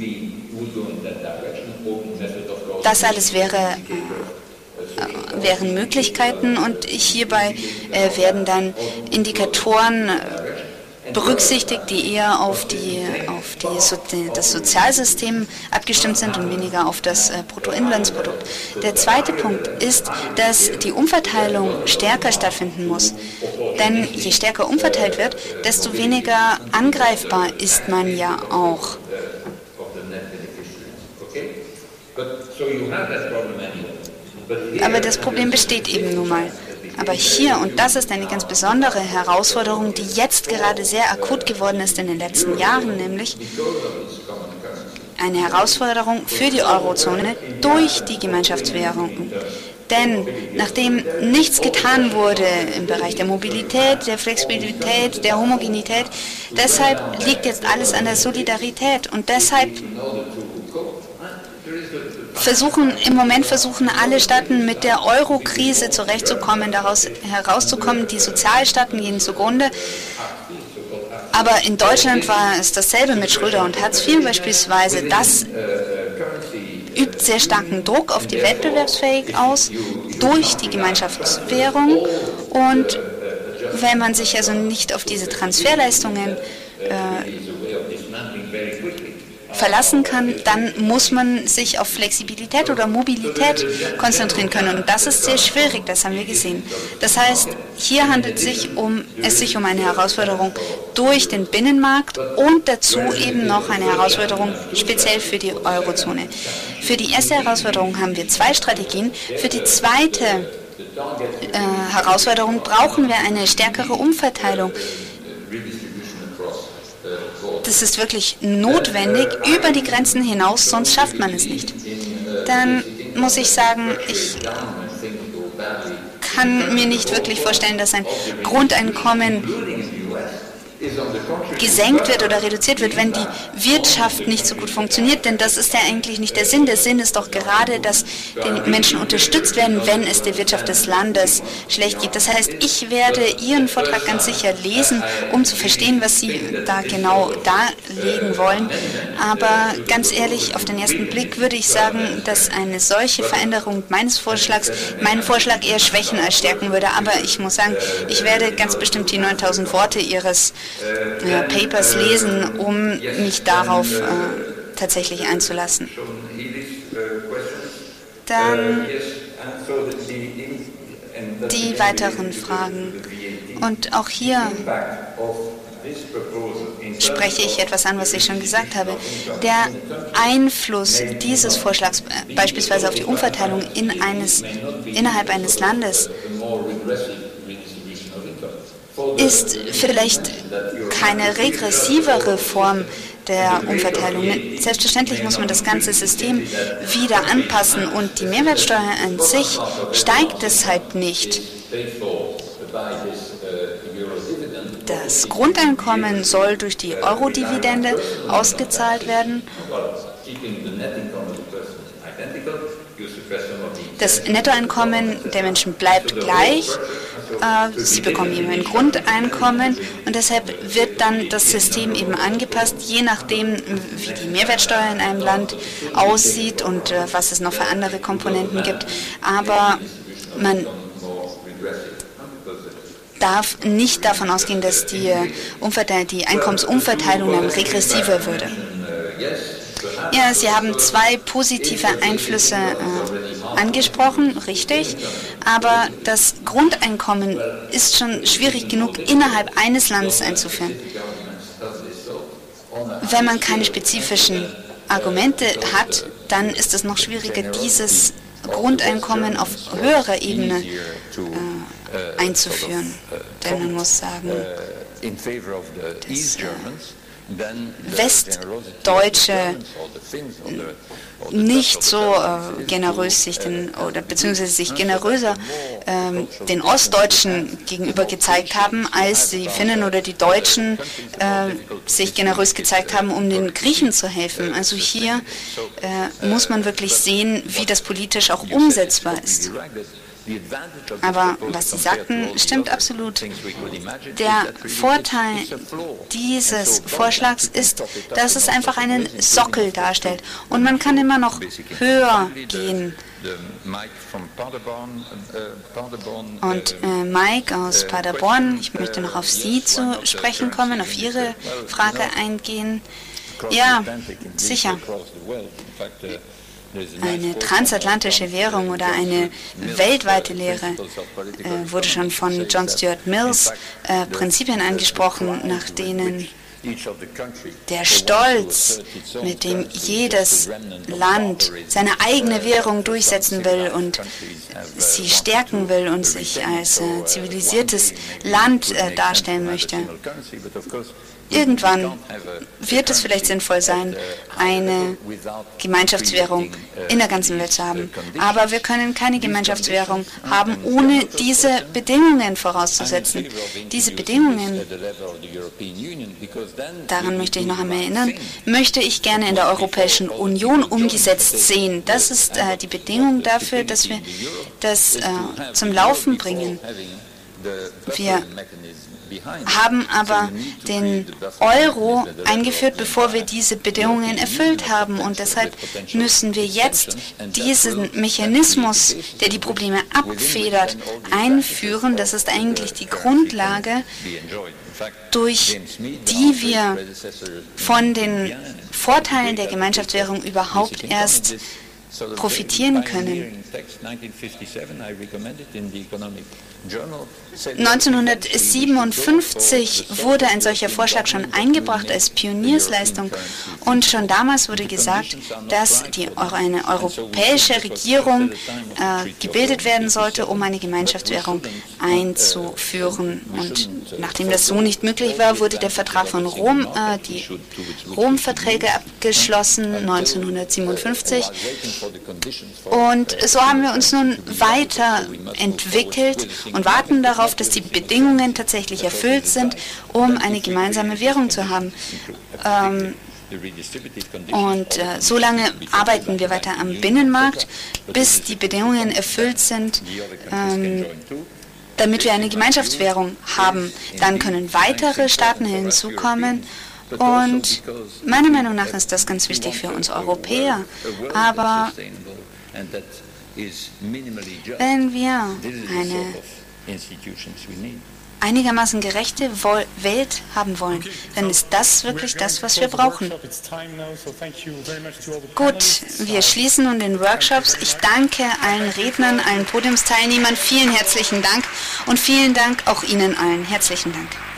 Das alles wäre, äh, wären Möglichkeiten, und hierbei äh, werden dann Indikatoren äh, berücksichtigt, die eher auf, die, auf die, so, die, das Sozialsystem abgestimmt sind und weniger auf das äh, Bruttoinlandsprodukt. Der zweite Punkt ist, dass die Umverteilung stärker stattfinden muss. Denn je stärker umverteilt wird, desto weniger angreifbar ist man ja auch. Aber das Problem besteht eben nun mal. Aber hier, und das ist eine ganz besondere Herausforderung, die jetzt gerade sehr akut geworden ist in den letzten Jahren, nämlich eine Herausforderung für die Eurozone durch die Gemeinschaftswährung. Denn nachdem nichts getan wurde im Bereich der Mobilität, der Flexibilität, der Homogenität, deshalb liegt jetzt alles an der Solidarität, und deshalb versuchen, im Moment versuchen alle Staaten mit der Euro-Krise zurechtzukommen, daraus herauszukommen. Die Sozialstaaten gehen zugrunde. Aber in Deutschland war es dasselbe mit Schröder und Hartz vier beispielsweise. Das übt sehr starken Druck auf die Wettbewerbsfähigkeit aus durch die Gemeinschaftswährung. Und wenn man sich also nicht auf diese Transferleistungen äh, verlassen kann, dann muss man sich auf Flexibilität oder Mobilität konzentrieren können. Und das ist sehr schwierig, das haben wir gesehen. Das heißt, hier handelt es sich um, es sich um eine Herausforderung durch den Binnenmarkt und dazu eben noch eine Herausforderung speziell für die Eurozone. Für die erste Herausforderung haben wir zwei Strategien. Für die zweite äh, Herausforderung brauchen wir eine stärkere Umverteilung. Das ist wirklich notwendig über die Grenzen hinaus, sonst schafft man es nicht. Dann muss ich sagen, ich kann mir nicht wirklich vorstellen, dass ein Grundeinkommen gesenkt wird oder reduziert wird, wenn die Wirtschaft nicht so gut funktioniert, denn das ist ja eigentlich nicht der Sinn. Der Sinn ist doch gerade, dass die Menschen unterstützt werden, wenn es der Wirtschaft des Landes schlecht geht. Das heißt, ich werde Ihren Vortrag ganz sicher lesen, um zu verstehen, was Sie da genau darlegen wollen. Aber ganz ehrlich, auf den ersten Blick würde ich sagen, dass eine solche Veränderung meines Vorschlags meinen Vorschlag eher schwächen als stärken würde. Aber ich muss sagen, ich werde ganz bestimmt die neuntausend Worte Ihres Äh, Papers lesen, um mich darauf äh, tatsächlich einzulassen. Dann die weiteren Fragen. Und auch hier spreche ich etwas an, was ich schon gesagt habe. Der Einfluss dieses Vorschlags äh, beispielsweise auf die Umverteilung in eines, innerhalb eines Landes ist vielleicht keine regressivere Form der Umverteilung. Selbstverständlich muss man das ganze System wieder anpassen, und die Mehrwertsteuer an sich steigt deshalb nicht. Das Grundeinkommen soll durch die Euro-Dividende ausgezahlt werden. Das Nettoeinkommen der Menschen bleibt gleich. Sie bekommen eben ein Grundeinkommen, und deshalb wird dann das System eben angepasst, je nachdem, wie die Mehrwertsteuer in einem Land aussieht und was es noch für andere Komponenten gibt. Aber man darf nicht davon ausgehen, dass die, Umverteil- die Einkommensumverteilung dann regressiver würde. Ja, Sie haben zwei positive Einflüsse äh, angesprochen, richtig, aber das Grundeinkommen ist schon schwierig genug innerhalb eines Landes einzuführen. Wenn man keine spezifischen Argumente hat, dann ist es noch schwieriger, dieses Grundeinkommen auf höherer Ebene äh, einzuführen. Denn man muss sagen, dass äh, Westdeutsche nicht so äh, generös sich den, oder beziehungsweise sich generöser äh, den Ostdeutschen gegenüber gezeigt haben, als die Finnen oder die Deutschen äh, sich generös gezeigt haben, um den Griechen zu helfen. Also hier äh, muss man wirklich sehen, wie das politisch auch umsetzbar ist. Aber was Sie sagten, stimmt absolut. Der Vorteil dieses Vorschlags ist, dass es einfach einen Sockel darstellt. Und man kann immer noch höher gehen. Und äh, Mike aus Paderborn, ich möchte noch auf Sie zu sprechen kommen, auf Ihre Frage eingehen. Ja, sicher. Eine transatlantische Währung oder eine weltweite Lehre äh, wurde schon von John Stuart Mills äh, Prinzipien angesprochen, nach denen der Stolz, mit dem jedes Land seine eigene Währung durchsetzen will und sie stärken will und sich als äh, zivilisiertes Land äh, darstellen möchte. Irgendwann wird es vielleicht sinnvoll sein, eine Gemeinschaftswährung in der ganzen Welt zu haben. Aber wir können keine Gemeinschaftswährung haben, ohne diese Bedingungen vorauszusetzen. Diese Bedingungen, daran möchte ich noch einmal erinnern, möchte ich gerne in der Europäischen Union umgesetzt sehen. Das ist äh, die Bedingung dafür, dass wir das äh, zum Laufen bringen. Wir haben aber den Euro eingeführt, bevor wir diese Bedingungen erfüllt haben. Und deshalb müssen wir jetzt diesen Mechanismus, der die Probleme abfedert, einführen. Das ist eigentlich die Grundlage, durch die wir von den Vorteilen der Gemeinschaftswährung überhaupt erst profitieren können. neunzehnhundertsiebenundfünfzig wurde ein solcher Vorschlag schon eingebracht als Pioniersleistung und schon damals wurde gesagt, dass die, eine europäische Regierung äh, gebildet werden sollte, um eine Gemeinschaftswährung einzuführen. Und nachdem das so nicht möglich war, wurde der Vertrag von Rom, äh, die Rom-Verträge abgeschlossen, neunzehnhundertsiebenundfünfzig. Und so haben wir uns nun weiterentwickelt und warten darauf, dass die Bedingungen tatsächlich erfüllt sind, um eine gemeinsame Währung zu haben. Ähm, und äh, so lange arbeiten wir weiter am Binnenmarkt, bis die Bedingungen erfüllt sind, ähm, damit wir eine Gemeinschaftswährung haben. Dann können weitere Staaten hinzukommen. Und meiner Meinung nach ist das ganz wichtig für uns Europäer. Aber wenn wir eine einigermaßen gerechte Welt haben wollen, dann ist das wirklich das, was wir brauchen. Gut, wir schließen nun den Workshops. Ich danke allen Rednern, allen Podiumsteilnehmern. Vielen herzlichen Dank und vielen Dank auch Ihnen allen. Herzlichen Dank.